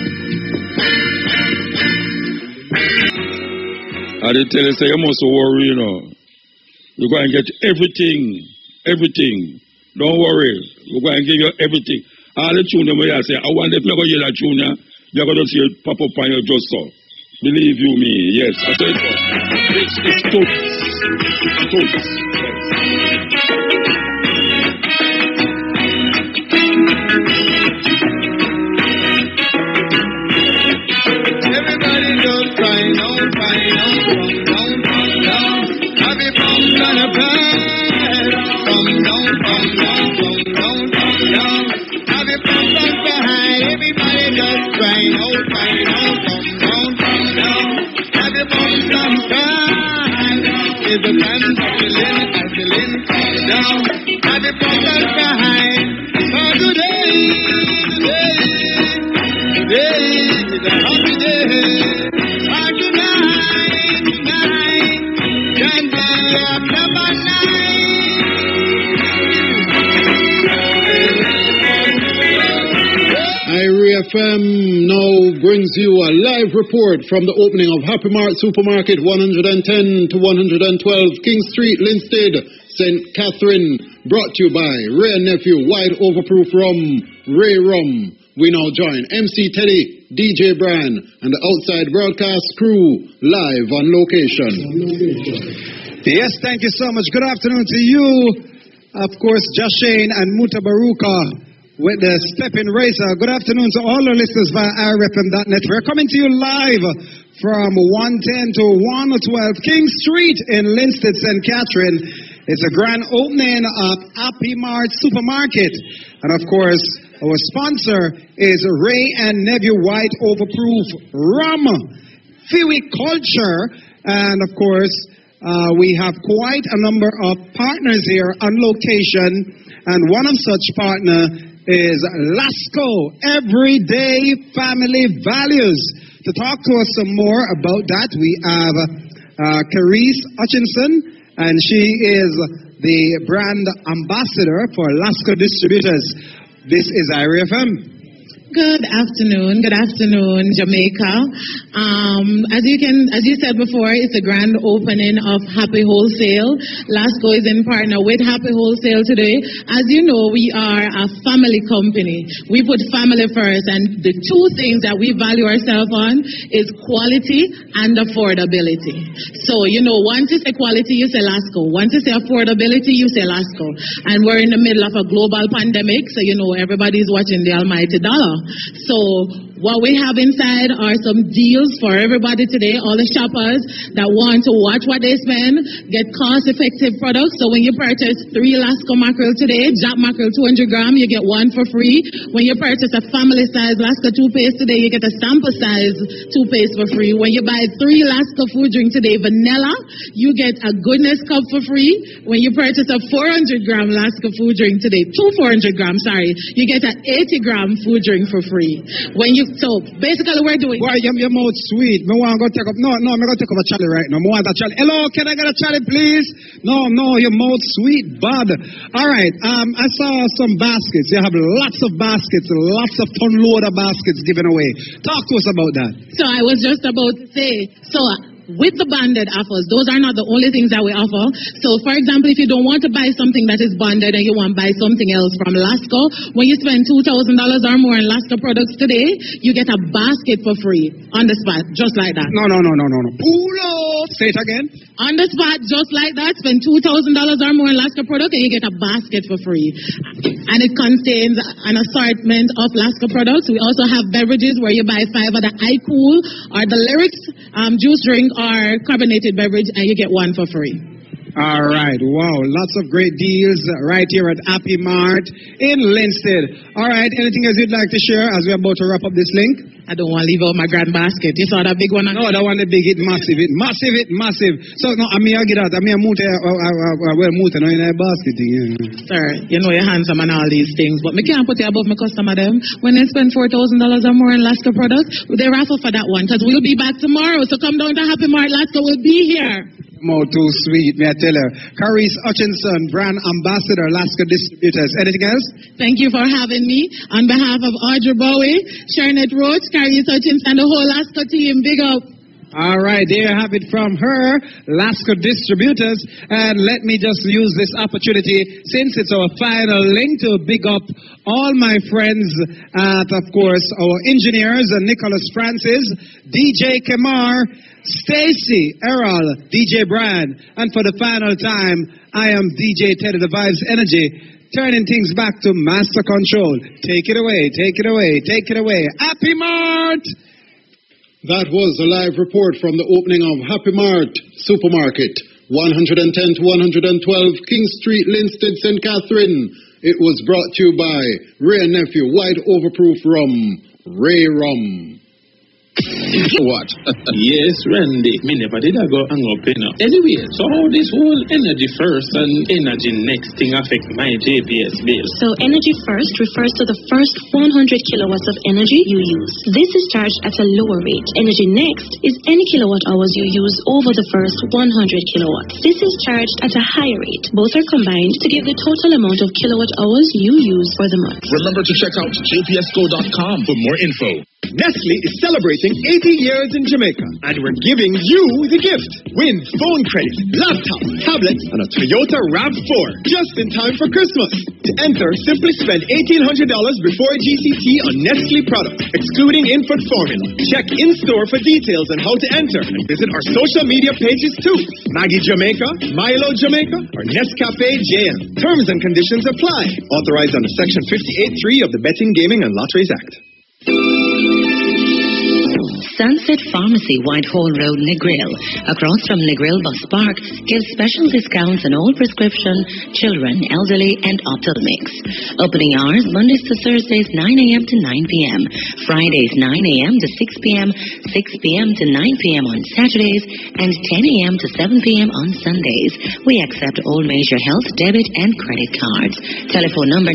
I did tell you, say, you must worry, you know. You're going to get everything. Don't worry. We're going to give you everything. All the tune them I say, I wonder if you're going to hear that tune, you're going to see it pop up on your just so. Believe you me, yes. I said so. It's toots. Everybody just crying out, down. Happy from gonna burn. Come down. Happy from behind. Everybody just crying out, come down. Happy from gonna burn. Is the man feeling, come down. Happy from behind. For today is a happy day. For tonight, can be a number 9. Irie FM now brings you a live report from the opening of Happy Mart Supermarket, 110 to 112 King Street, Linstead, St. Catherine. Brought to you by Ray Nephew, White Overproof Rum, Ray Rum. We now join MC Teddy, DJ Bran, and the outside broadcast crew live on location. Yes, thank you so much. Good afternoon to you. Of course, Jashane and Mutabaruka with the Stepping Razor. Good afternoon to all our listeners via irfm.net. We're coming to you live from 110 to 112 King Street in Linstead, St. Catherine. It's a grand opening of Happy Mart Supermarket. And of course, our sponsor is Ray and Nephew White Overproof Rum, Fiwi Culture, and of course, we have quite a number of partners here on location, and one of such partner is Lasco, Everyday Family Values. To talk to us some more about that, we have Carice Hutchinson, and she is the brand ambassador for Lasco Distributors. This is Irie FM. Good afternoon, Jamaica. As you said before, it's a grand opening of Happy Wholesale. Lasco is in partner with Happy Wholesale today. As you know, we are a family company. We put family first, and the two things that we value ourselves on is quality and affordability. So, you know, once you say quality, you say Lasco. Once you say affordability, you say Lasco. And we're in the middle of a global pandemic, so you know everybody's watching the almighty dollar. So what we have inside are some deals for everybody today, all the shoppers that want to watch what they spend, get cost-effective products. So when you purchase 3 Lasco mackerel today, Jack mackerel 200 gram, you get 1 for free. When you purchase a family-size Lasco toothpaste today, you get a sample-size toothpaste for free. When you buy 3 Lasco food drink today, vanilla, you get a goodness cup for free. When you purchase a 400-gram Lasco food drink today, 2 400-gram, you get an 80-gram food drink for free. So basically, we're doing. Why your mouth sweet? Me want to go take up. No, I'm gonna take up a Charlie right now. Me want a Charlie. Hello, can I get a Charlie, please? No, your mouth sweet, bud. All right. I saw some baskets. You have lots of baskets, lots of ton load of baskets given away. Talk to us about that. So I was just about to say. So with the bonded offers. Those are not the only things that we offer. So, for example, if you don't want to buy something that is bonded and you want to buy something else from Lasco, when you spend $2,000 or more in Lasco products today, you get a basket for free on the spot, just like that. No. Pull up. Say it again. On the spot, just like that, spend $2,000 or more in Lasco product and you get a basket for free. And it contains an assortment of Lasco products. We also have beverages where you buy 5 of the iCool or the Lyrics juice drink or carbonated beverage and you get 1 for free. All right. Wow. Lots of great deals right here at Happy Mart in Linstead. All right. Anything else you'd like to share as we're about to wrap up this link? I don't want to leave out my grand basket. You saw that big one? No, that one the big. It massive. So, no, I mean, I get out. I mean, I move in a basket. Yeah. Sir, you know you're handsome and all these things, but me can't put you above my customer them. When they spend $4,000 or more in Lasco products, they raffle for that one because we'll be back tomorrow. So come down to Happy Mart. Lasco will be here. More too sweet, may I tell her. Carice Hutchinson, brand ambassador, Lasco Distributors. Anything else? Thank you for having me. On behalf of Audrey Bowie, Charlotte Roach, Carice Hutchinson, and the whole Lasco team, big up. All right, there you have it from her, Lasco Distributors. And let me just use this opportunity, since it's our final link, to big up all my friends at, of course, our engineers, Nicholas Francis, DJ Kemar, Stacy, Errol, DJ Brian, and for the final time, I am DJ Teddy the Vibes Energy, turning things back to Master Control. Take it away. Happy Mart! That was a live report from the opening of Happy Mart Supermarket, 110 to 112 King Street, Linstead, St. Catherine. It was brought to you by Ray Nephew, White Overproof Rum, Ray Rum. What? Yes, Randy. Me never did I go hang up enough. Anyway, so how this whole energy first and energy next thing affect my JPS bill? So energy first refers to the first 100 kilowatts of energy you use. This is charged at a lower rate. Energy next is any kilowatt hours you use over the first 100 kilowatts. This is charged at a higher rate. Both are combined to give the total amount of kilowatt hours you use for the month. Remember to check out jpsco.com for more info. Nestle is celebrating 80 years in Jamaica, and we're giving you the gift. Win phone credit, laptop, tablets, and a Toyota RAV4 just in time for Christmas. To enter, simply spend $1,800 before GCT on Nestle products, excluding infant formula. Check in-store for details on how to enter, and visit our social media pages too. Maggie Jamaica, Milo Jamaica, or Nescafe JM. Terms and conditions apply. Authorized under Section 58.3 of the Betting, Gaming, and Lotteries Act. Sunset Pharmacy, Whitehall Road, Negril, across from Negril Bus Park, gives special discounts on all prescription, children, elderly, and ophthalmics. Opening hours, Mondays to Thursdays, 9 a.m. to 9 p.m., Fridays, 9 a.m. to 6 p.m., 6 p.m. to 9 p.m. on Saturdays, and 10 a.m. to 7 p.m. on Sundays. We accept all major health, debit, and credit cards. Telephone number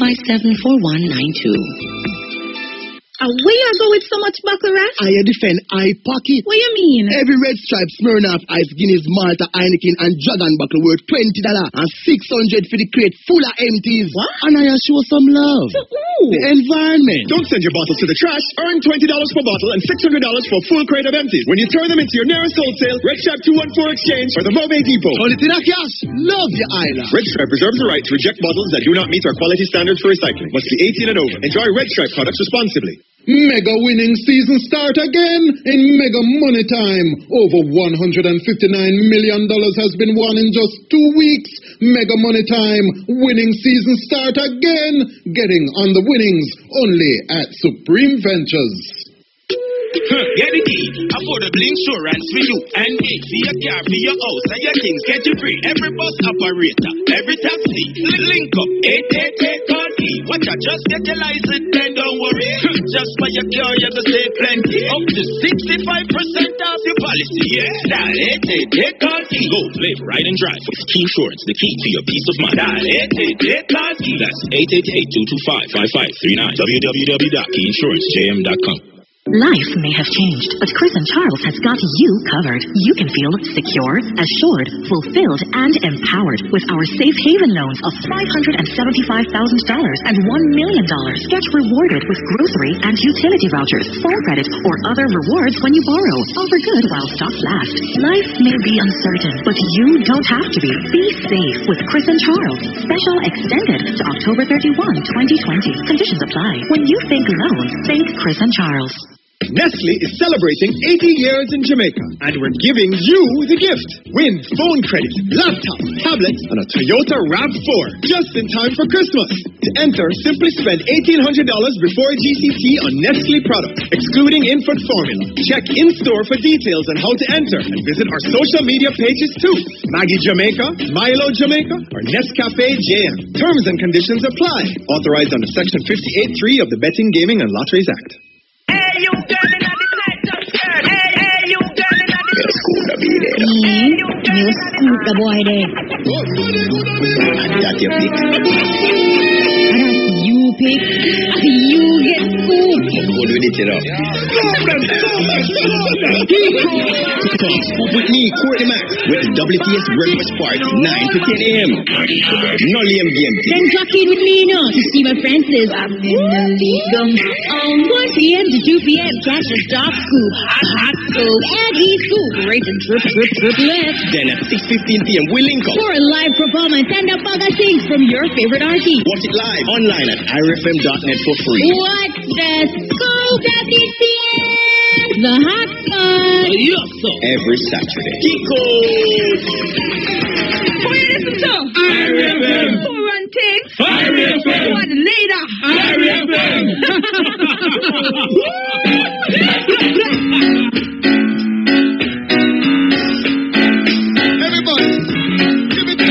957-4192. Where you go with so much baccarat? I defend I pocket. What you mean? Every Red Stripe, Smirnoff, Ice, Guinness, Malta, Heineken, and Dragon buckle worth $20 and $600 for the crate full of empties. What? And I show some love. To who? The environment. Don't send your bottles to the trash. Earn $20 per bottle and $600 for a full crate of empties when you turn them into your nearest wholesale Red Stripe 214 exchange or the Mobe Depot. Turn it in a cash. Love your island. Red Stripe reserves the right to reject bottles that do not meet our quality standards for recycling. Must be 18 and over. Enjoy Red Stripe products responsibly. Mega winning season start again in Mega Money Time. Over $159 million has been won in just 2 weeks. Mega Money Time. Winning season start again. Getting on the winnings only at Supreme Ventures. Get the key, affordable insurance for you and me, for your car, for your house, and your things get you free. Every bus operator, every taxi, link up, 888 call key. Watch out, just get your license, then don't worry. Just for your car, you can save plenty. Up to 65% off your policy, yeah. Dial 888 call key. Go, live, ride, and drive with Key Insurance, the key to your peace of mind. Dial 888 call key. That's 888-225-5539. www.keyinsurancejm.com. Life may have changed, but Chris and Charles has got you covered. You can feel secure, assured, fulfilled, and empowered with our safe haven loans of $575,000 and $1 million. Get rewarded with grocery and utility vouchers, phone credit, or other rewards when you borrow. Offer good while stocks last. Life may be uncertain, but you don't have to be. Be safe with Chris and Charles. Special extended to October 31, 2020. Conditions apply. When you think loans, think Chris and Charles. Nestle is celebrating 80 years in Jamaica, and we're giving you the gift. Win phone credit, laptop, tablets, and a Toyota RAV4 just in time for Christmas. To enter, simply spend $1,800 before GCT on Nestle products, excluding infant formula. Check in-store for details on how to enter, and visit our social media pages too. Maggie Jamaica, Milo Jamaica, or Nescafe JM. Terms and conditions apply. Authorized under Section 58.3 of the Betting, Gaming, and Lotteries Act. Hey, you girl in the tight top skirt. Hey, you girl in the Scooter be there. You scooter boy there. That's your pick. And that's you pick. You get scooped. Good with it, you know. Scoop with me, Courtney Max, with the WTS Breakfast Party, 9 to 10 a.m. No lame game. Then clock in with me now to see my friends is I'm in the league. On 1 p.m. to 2 p.m. Catch the Stop Scoop, Hot Scoop, and E-Scoop. Right and trip left. Then at 6:15 p.m. we link up for a live performance and up other things from your favorite artist. Watch it live online at irfm.net for free. What's the scoop? WTS, the hot spot. Yes, sir. Every Saturday. Kiko. Who you listen to? IRFM. Who run things? IRFM. Who are the leader? IRFM. Everybody, give it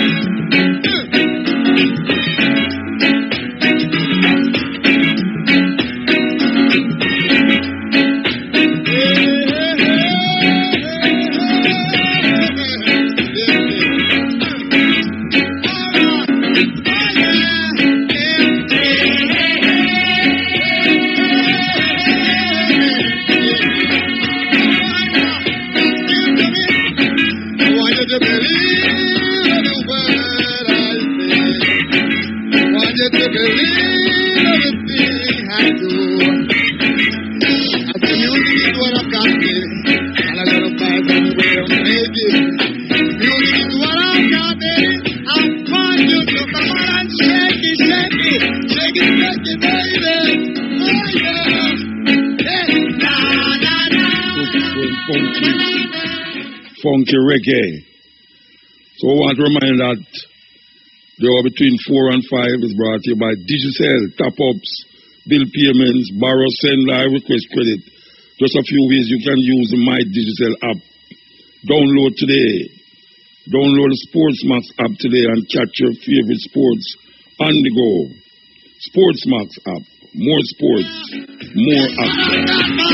funky reggae. So I want to remind that the hour between 4 and 5 is brought to you by Digicel, top-ups, bill payments, borrow, send, live, request credit. Just a few ways you can use the My Digicel app. Download today. Download the Sportsmax app today and catch your favorite sports on the go. Sportsmax app. More sports, more action.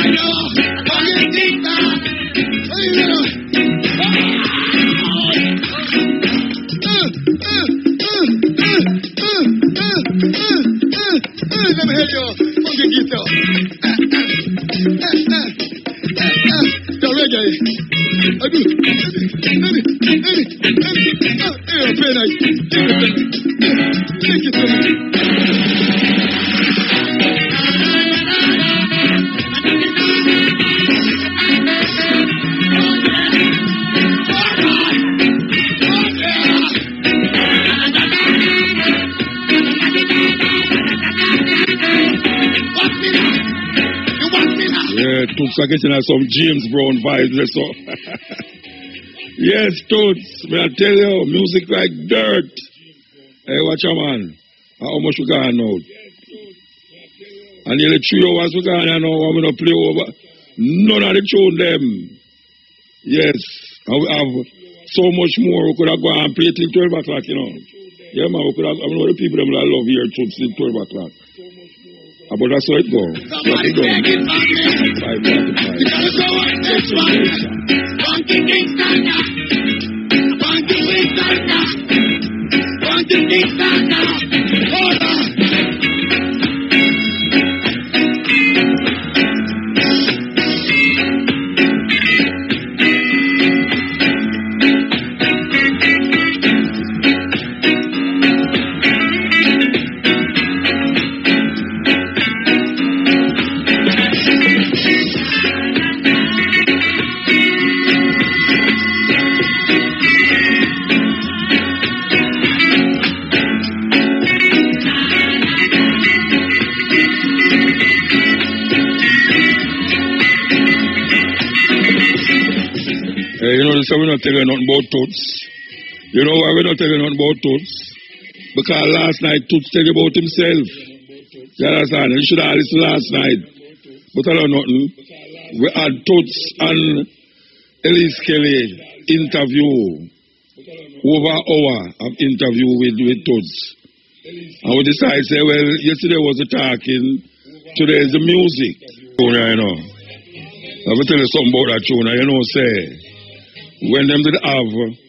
Let me hear your funky guitar. The reggae. I do. Very nice. Take it to me. Yeah, Toots are getting some James Brown vibes there, so. Yes, Toots, may I tell you, music like dirt. Hey, watch out, man. How much we got now? And nearly 3 hours we got now, I'm going to play over. None of the tune them. Yes, and we have so much more. We could have gone and played till 12 o'clock, you know. Yeah, man, we could have, I mean, the people that love here Toots till 12 o'clock. But that's how it goes. Somebody take it from me. Because I want this one. Funky Kingston. Funky Kingston. Funky Kingston. Hold on. You know, so we're not telling nothing about Toots. You know why we're not telling nothing about Toots? Because last night Toots tell about himself. You understand? You should have listened last night. But I don't know nothing. We had Toots and Elise Kelly interview. Over an hour of interview with Toots. And we decided, say, well, yesterday was the talking, today is the music. You know. I will tell you something about that tune. You know, say, when them did have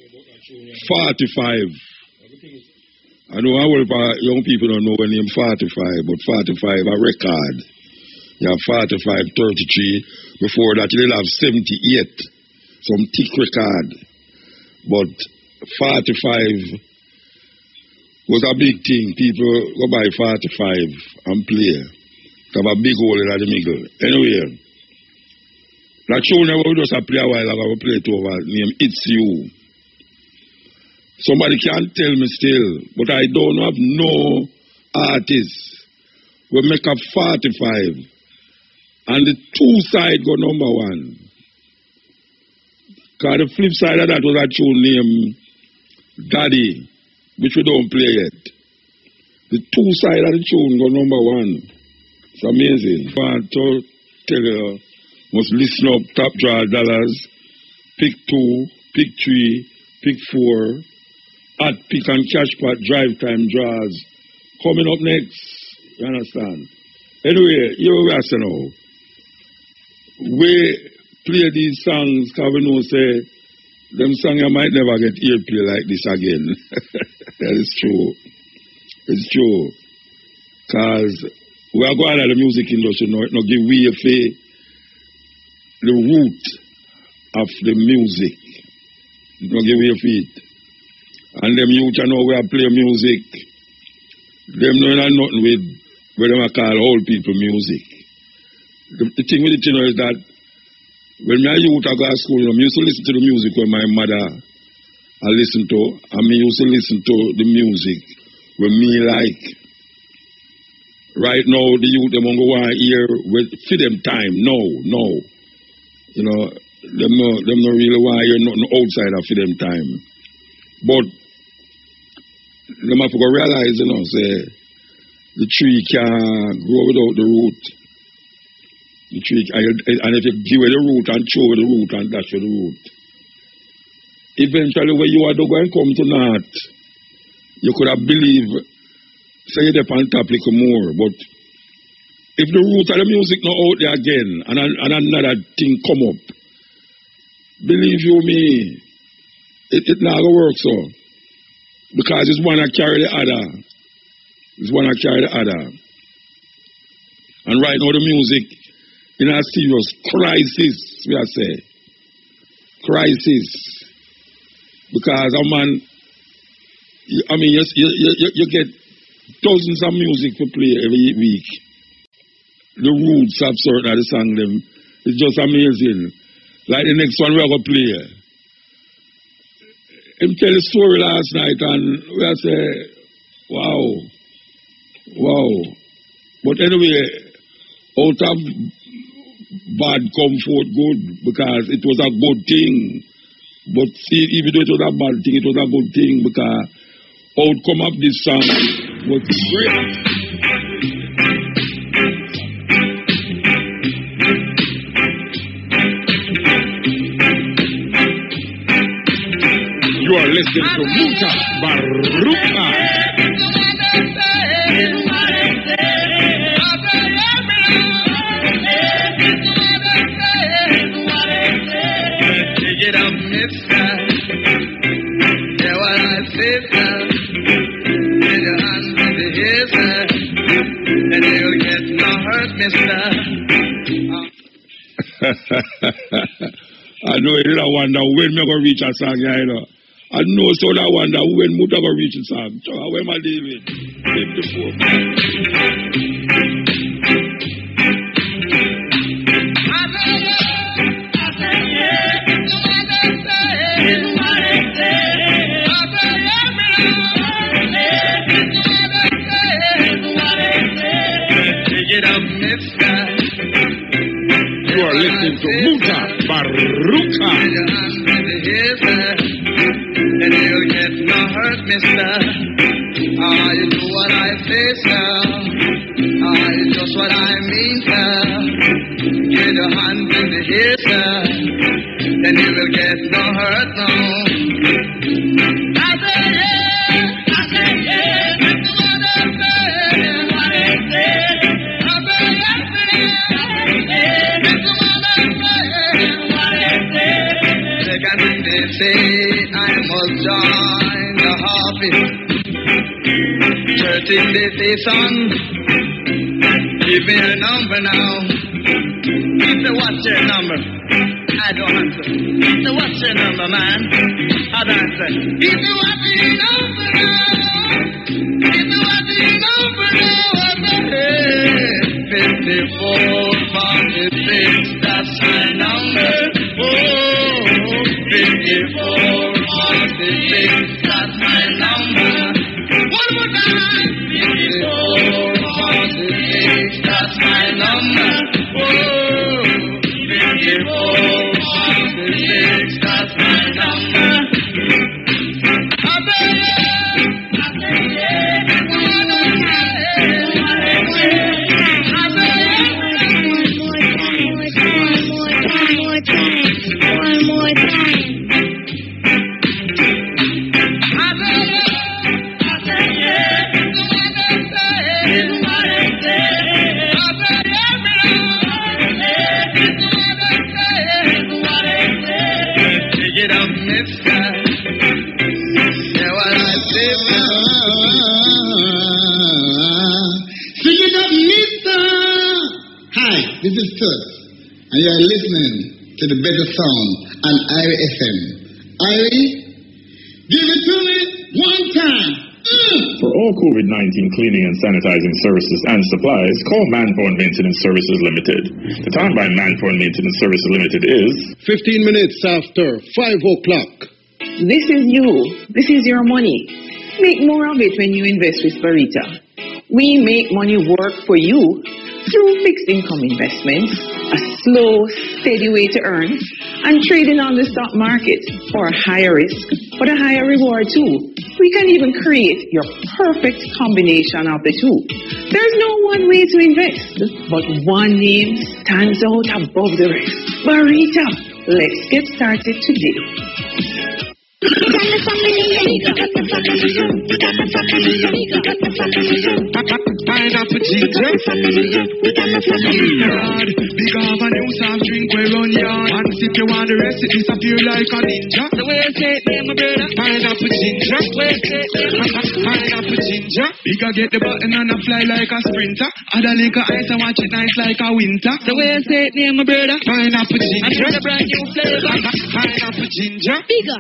45, I know a whole lot of young people don't know when they're 45, but 45 a record. You have 45, 33. Before that, you did have 78. Some thick record. But 45 was a big thing. People go buy 45 and play. Have a big hole in the middle. Anyway, that tune I will just play a while ago, I will play it over, named It's You. Somebody can't tell me still, but I don't have no artist will make a 45 and the two side go number one. Because the flip side of that was a tune named Daddy, which we don't play yet. The two side of the tune go number one. It's amazing. I want to tell you, must listen up, top draw dollars, pick 2, pick 3, pick 4, at pick and cash pot, drive time draws. Coming up next, you understand? Anyway, here we are now. We play these songs because we know, say, them songs I might never get airplay like this again. That is true. It's true. Because we are going to the music industry now, it not give way for the root of the music. It not give way for it. And them youth know we are play music. Them know nothing with what them call old people music. The thing with it, you know, is that when my youth I go to school, I used to listen to the music when my mother I listen to, and me used to listen to the music when me like. Right now, the youth them go want to hear for them time. No. You know, them no really want to hear nothing outside of for them time. But them have to go realize, you know, say the tree can't grow without the root. The tree, and if you give it the root and throw the root and dash the root, eventually when you are going to come to that, you could have believed, say you're on top a little more, but if the root of the music not out there again and another thing come up, believe you me, it not going to work so. Because it's one that carry the other. It's one that carry the other. And right now the music in a serious crisis, we are say. Crisis. Because a man, I mean, you get dozens of music to play every week. The roots of certain of the song, them, it's just amazing. Like the next one we are going to play. Him tell a story last night and we are say, wow. But anyway, out of bad come forth good because it was a good thing. But see, even though it was a bad thing, it was a good thing because outcome of this song was great. You are listening to Muta Baruka. Get up, mister. Yeah, what I say, sir. Get your hands in the air, sir. And you'll get no hurt, mister. I know you don't wonder when me go reach a song, you know. I know so that wonder when Muta go reach a song. So where am I dealing with? 54. Get up, mister. You are listening to Muta Baruka. mister. You do what I say, sir. It's just what I mean, sir. Get your hands in the air, sir. Then you will get no hurt, no. I say yeah, I say yeah. That's what I say, what I say. I say yeah, that's what I say, what I say. They say I must join the office. 13 days, say, son, give me a number now. He said, what's your number? I don't answer. He said, what's your number, man? I don't answer. He said, what's your number now? He said, what's your number now? I said, 54, 46, that's my number. Oh, 54, 46, that's my number. One more time. 54, 46, that's my number. Oh, 54, 46, that's my number. I bet one more time. This is Toots, and you are listening to the better sound on IRI FM. IRI, give it to me one time. For all COVID-19 cleaning and sanitizing services and supplies, call Manpower Maintenance Services Limited. The time by Manpower Maintenance Services Limited is 15 minutes after 5 o'clock. This is you. This is your money. Make more of it when you invest with Barita. We make money work for you through fixed income investments, a slow, steady way to earn, and trading on the stock market for a higher risk, but a higher reward too. We can even create your perfect combination of the two. There's no one way to invest, but one name stands out above the rest. Barita. Let's get started today. Pineapple ginger, yard. Big of a new soft drink we run yard. And if you want the rest, it disappear like a ninja. The way I say it, name my brother. Pineapple ginger, pineapple ginger. Bigger get the button and I fly like a sprinter. Add a little ice and watch it nice like a winter. The way I say it, name my brother. Pineapple ginger. I tried a brand new flavor. Pineapple ginger. Bigger.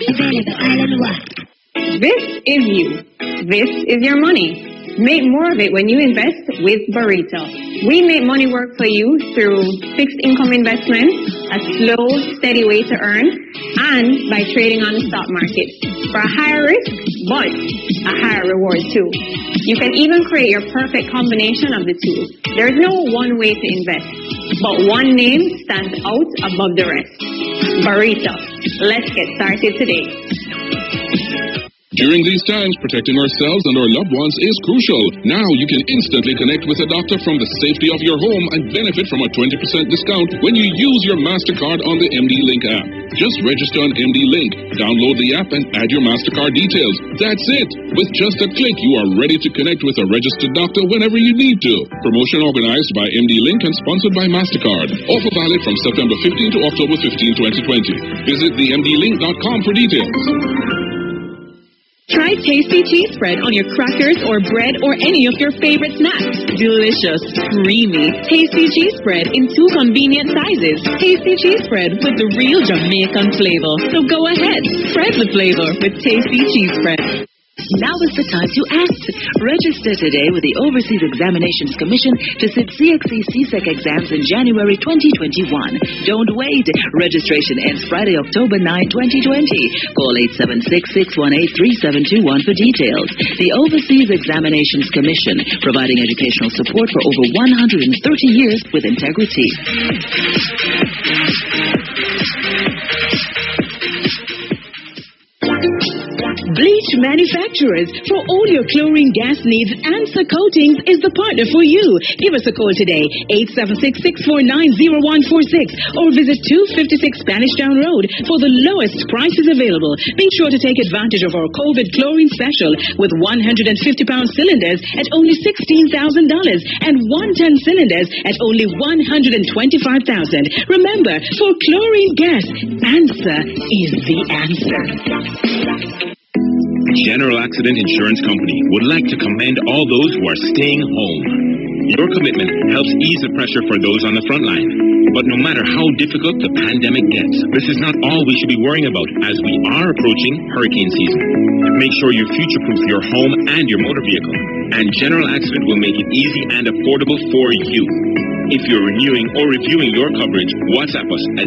This is you. This is your money. Make more of it when you invest with Barita. We make money work for you through fixed income investments, a slow, steady way to earn, and by trading on the stock market for a higher risk, but a higher reward too. You can even create your perfect combination of the two. There's no one way to invest, but one name stands out above the rest. Barita. Let's get started today. During these times, protecting ourselves and our loved ones is crucial. Now you can instantly connect with a doctor from the safety of your home and benefit from a 20% discount when you use your MasterCard on the MD Link app. Just register on MD Link, download the app and add your MasterCard details. That's it. With just a click, you are ready to connect with a registered doctor whenever you need to. Promotion organized by MD Link and sponsored by MasterCard. Offer valid from September 15 to October 15, 2020. Visit themdlink.com for details. Try Tasty Cheese Spread on your crackers or bread or any of your favorite snacks. Delicious, creamy, Tasty Cheese Spread in 2 convenient sizes. Tasty Cheese Spread with the real Jamaican flavor. So go ahead, spread the flavor with Tasty Cheese Spread. Now is the time to act. Register today with the Overseas Examinations Commission to sit CXC CSEC exams in January 2021. Don't wait. Registration ends Friday, October 9, 2020. Call 876-618-3721 for details. The Overseas Examinations Commission, providing educational support for over 130 years with integrity. Bleach H Manufacturers. For all your chlorine gas needs, ANSA Coatings is the partner for you. Give us a call today, 876-649-0146, or visit 256 Spanish Town Road for the lowest prices available. Be sure to take advantage of our COVID chlorine special with 150-pound cylinders at only $16,000 and 1-ton cylinders at only $125,000. Remember, for chlorine gas, ANSA is the answer. General Accident Insurance Company would like to commend all those who are staying home. Your commitment helps ease the pressure for those on the front line. But no matter how difficult the pandemic gets, this is not all we should be worrying about as we are approaching hurricane season. Make sure you future-proof your home and your motor vehicle. And General Accident will make it easy and affordable for you. If you're renewing or reviewing your coverage, WhatsApp us at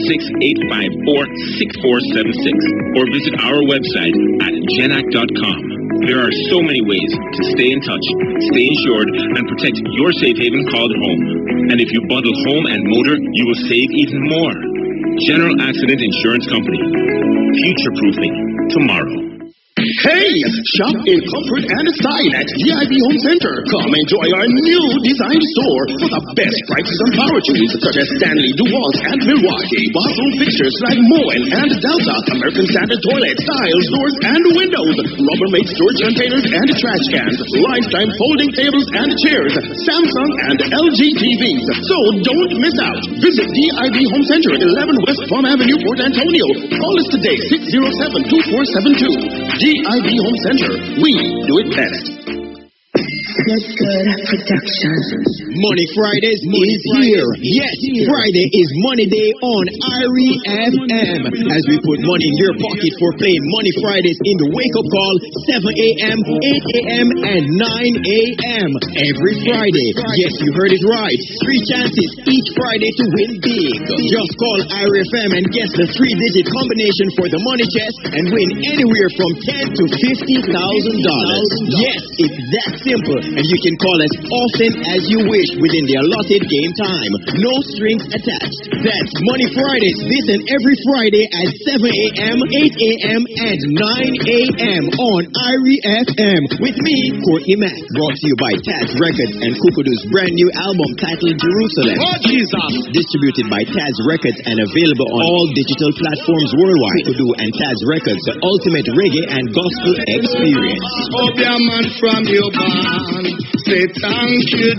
876-854-6476 or visit our website at genac.com. There are so many ways to stay in touch, stay insured, and protect your safe haven called home. And if you bundle home and motor, you will save even more. General Accident Insurance Company. Future-proofing tomorrow. Hey! Shop in comfort and style at DIB Home Center. Come enjoy our new design store for the best prices on power tools such as Stanley, DeWalt, and Milwaukee. Bathroom fixtures like Moen and Delta. American Standard toilets, tiles, doors, and windows. Rubbermaid storage containers and trash cans. Lifetime folding tables and chairs. Samsung and LG TVs. So don't miss out. Visit DIB Home Center at 11 West Palm Avenue, Port Antonio. Call us today, 607-2472. DIB Home Center. We do it best. Good Productions. Money Fridays is here. Yes, Friday is Money Day on IRE FM. As we put money in your pocket for playing Money Fridays in the wake-up call, 7 a.m., 8 a.m., and 9 a.m. every Friday. Yes, you heard it right. 3 chances each Friday to win big. Just call IRE FM and guess the 3-digit combination for the money chest and win anywhere from $10,000 to $50,000. Yes, it's that simple. And you can call as often as you wish within the allotted game time. No strings attached. That's Money Fridays this and every Friday at 7 a.m., 8 a.m., and 9 a.m. on IRE FM. With me, Courtney Mack. Brought to you by Taz Records and Kukudu's brand new album titled Jerusalem. Oh, Jesus! Distributed by Taz Records and available on all digital platforms worldwide. Kukudu and Taz Records, the ultimate reggae and gospel experience. Oh, be a man from your band. Say thank you,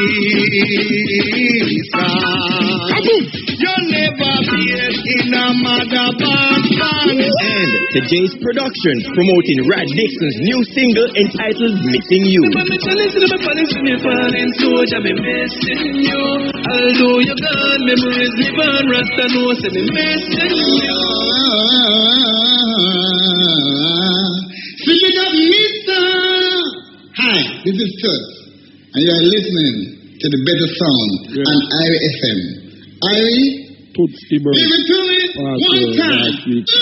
Jesus. You never appeared in a mother band. And today's production promoting Rad Dixon's new single entitled Missing You. Although you're gone, memories live on. Rasta knows and missing you. Sing it up, mister. Hi, this is Toots, and you are listening to the better sound on IRE FM. IRE, Toots give it to me one time.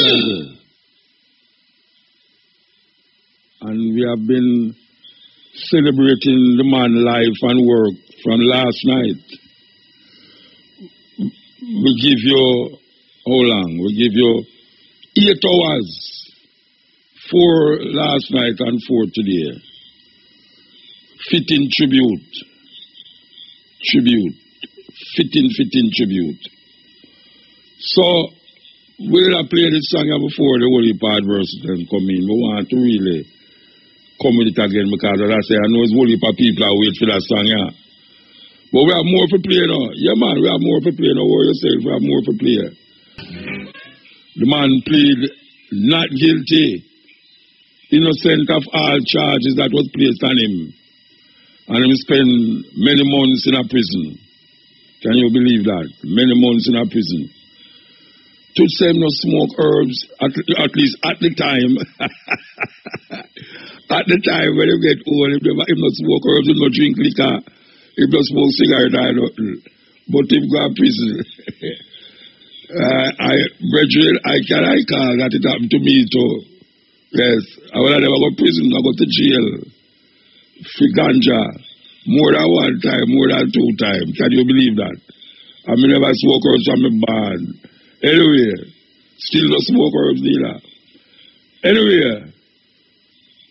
And we have been celebrating the man life and work from last night. We give you, how long? We give you 8 hours. 4 last night and 4 today. Fitting tribute. Fitting tribute. So, we'll have played this song before the Holy Part verse then come in. We want to really come with it again because as I say, I know it's Holy Part people are waiting for that song, yeah. But we have more for play now. Yeah, man, we have more for play now. Worry yourself, we have more for play. The man plead not guilty, innocent of all charges that was placed on him. And he spent many months in a prison. Can you believe that? Many months in a prison. To say no smoke herbs, at least at the time. At the time when he get old, if not smoke herbs, he not drink liquor, if not smoke cigarette, I don't. But if go to prison, I call that it happened to me too. Yes, when I never go to prison, I go to jail. For ganja, more than 1 time, more than 2 times. Can you believe that? I never smoke herbs from my band. Anyway, still no smoke herbs neither. Anyway,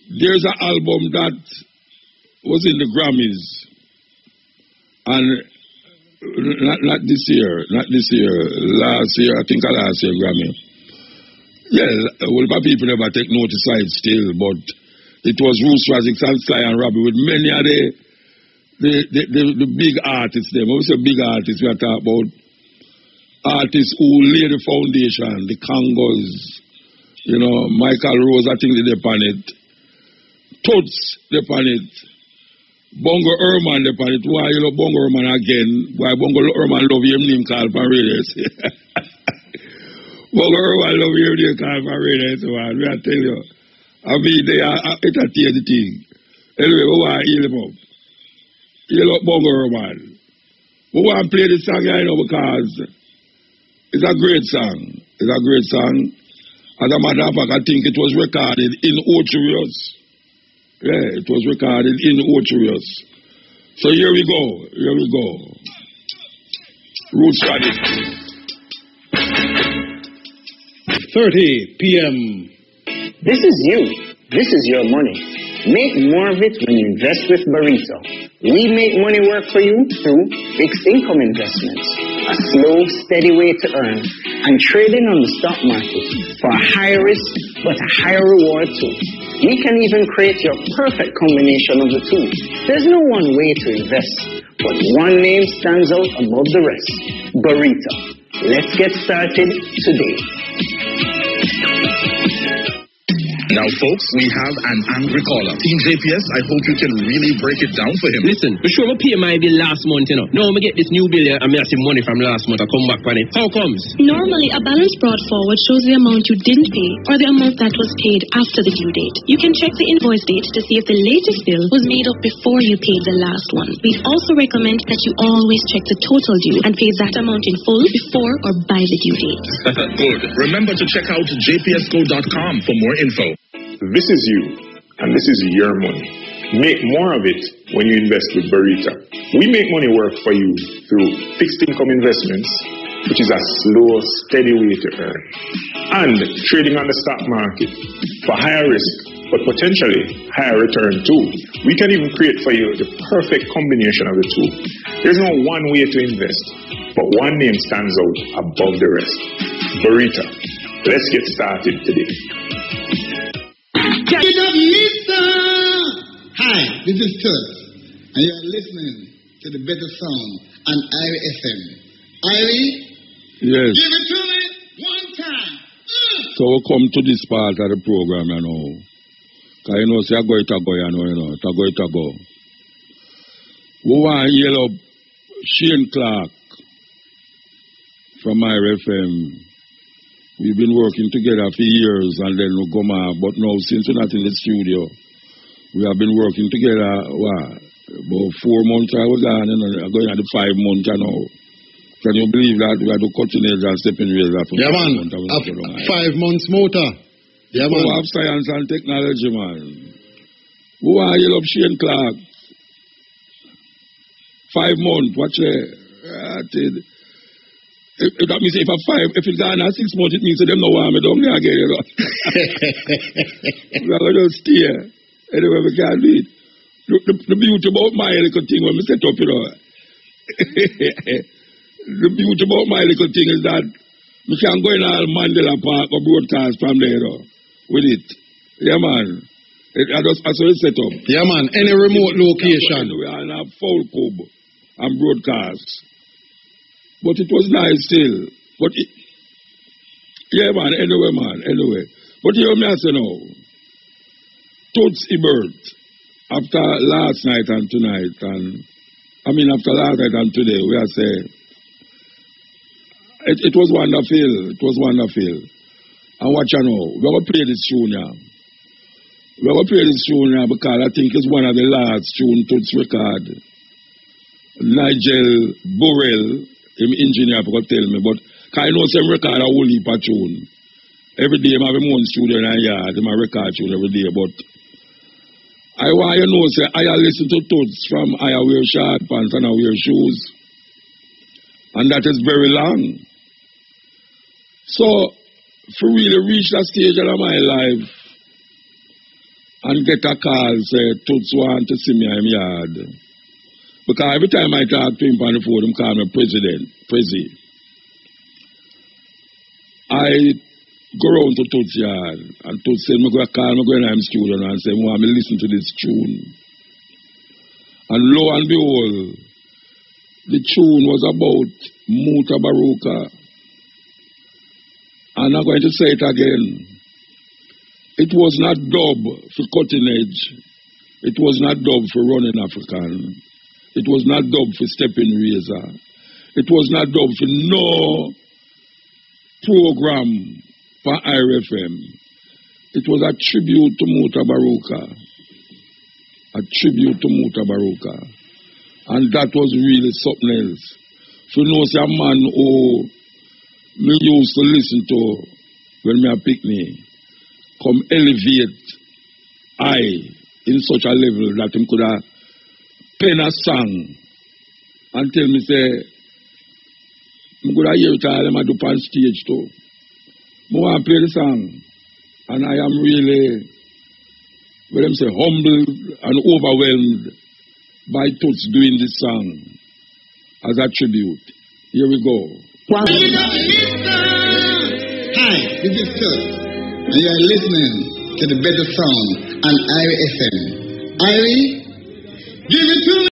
there's an album that was in the Grammys, and not this year, last year, I think last year Grammy. Yeah, well, but people never take notice of it still, but it was Roots, Razix, and Sly and Robbie with many of the big artists there. When we say big artists, we are talking about artists who lay the foundation, the Congos, you know, Michael Rose, I think they're upon it. Toots, they're upon it. Bongo Herman, they're upon it. Why you love Bongo Herman again? Why Bongo Herman love him name called for radio? Bongo Herman love him name called for radio, so I tell you. I mean, they are entertain the thing. Anyway, we want to heal him up. Heal up Bongo Herman. We want to play this song, you know, because it's a great song. It's a great song. As a matter of fact, I think it was recorded in Ocherius. Yeah, it was recorded in Ocherius. So here we go. Here we go. Roots Razix. 30 p.m. This is you. This is your money. Make more of it when you invest with Burrito. We make money work for you through fixed income investments, a slow, steady way to earn, and trading on the stock market for a higher risk but a higher reward too. We can even create your perfect combination of the two. There's no one way to invest, but one name stands out above the rest. Burrito. Let's get started today. Now, folks, we have an angry caller. Team JPS, I hope you can really break it down for him. Listen, we sure we pay my bill last month, you know. Now I get this new bill here and I see money from last month. I come back on it. How comes? Normally, a balance brought forward shows the amount you didn't pay or the amount that was paid after the due date. You can check the invoice date to see if the latest bill was made up before you paid the last one. We also recommend that you always check the total due and pay that amount in full before or by the due date. Good. Remember to check out jpsco.com for more info. This is you, and this is your money. Make more of it when you invest with Burrito. We make money work for you through fixed income investments, which is a slow, steady way to earn, and trading on the stock market for higher risk, but potentially higher return too. We can even create for you the perfect combination of the two. There's no one way to invest, but one name stands out above the rest. Burrito. Let's get started today. Get up, mister! Hi, this is Toots, and you are listening to the better sound on Ivy FM. Ivy? Yes. Give it to me one time. So we come to this part of the program, you know. Because you know, say, I go, you know. We want to hear up Shane Clark from Ivy FM. We've been working together for years and then we come out. But now, since we're not in the studio, we have been working together, about 4 months I was gone, and I'm going at the 5 months now. Can you believe that we had to cut in and stepping razor for 5 months? 5 months motor. Yeah, man. We have science and technology, man. We want to love Shane Clark. 5 months, watch it. That means if it's gone at 6 months, it means that them no want me down there again, you know. We're going to stay. Anyway, we can't do it. The beauty about my little thing when we set up, you know. The beauty about my little thing is that we can go in all Mandela Park or broadcast from there, you know, with it. Yeah, man. That's how it's set up. Yeah, man. Any remote location. We are in a full pub and broadcast. But it was nice still. But yeah, man, anyway. But you hear me say now, Toots Ebert, after last night and tonight, after last night and today, we are saying, it was wonderful. And watch you know, we're going to play this tune now. We're going to play this tune now because I think it's one of the last tune Toots record. Nigel Burrell, him engineer forgot tell me, but I know some record a whole heap of tune. Every day I have my own studio in a yard, I record tune every day, but I want you know say I listen to Toots from I wear short pants and I wear shoes. And that is very long. So for really reach that stage of my life, and get a call say Toots want to see me in my yard. Because every time I talk to him on the phone, him call me Prezi. I go round to Toots' yard, and Toots said, I'm going to call me going to studio and say, I want to listen to this tune. And lo and behold, the tune was about Muta Baruka. And I'm going to say it again. It was not dub for cutting edge. It was not dub for running African. It was not dub for stepping razor. It was not dub for no program for IRFM. It was a tribute to Muta Baruka. A tribute to Muta Baruka. And that was really something else. For you know, say a man who me used to listen to when me a picnic come elevate I in such a level that him could have pen a song and tell me say I could have hear it all them a do on stage too. I want to play the song and I am really, what them say, humbled and overwhelmed by Toots doing this song as a tribute. Here we go. Wow. Hi, this is Toots. And you are listening to the better sound on IRI FM. IRI, give it to me!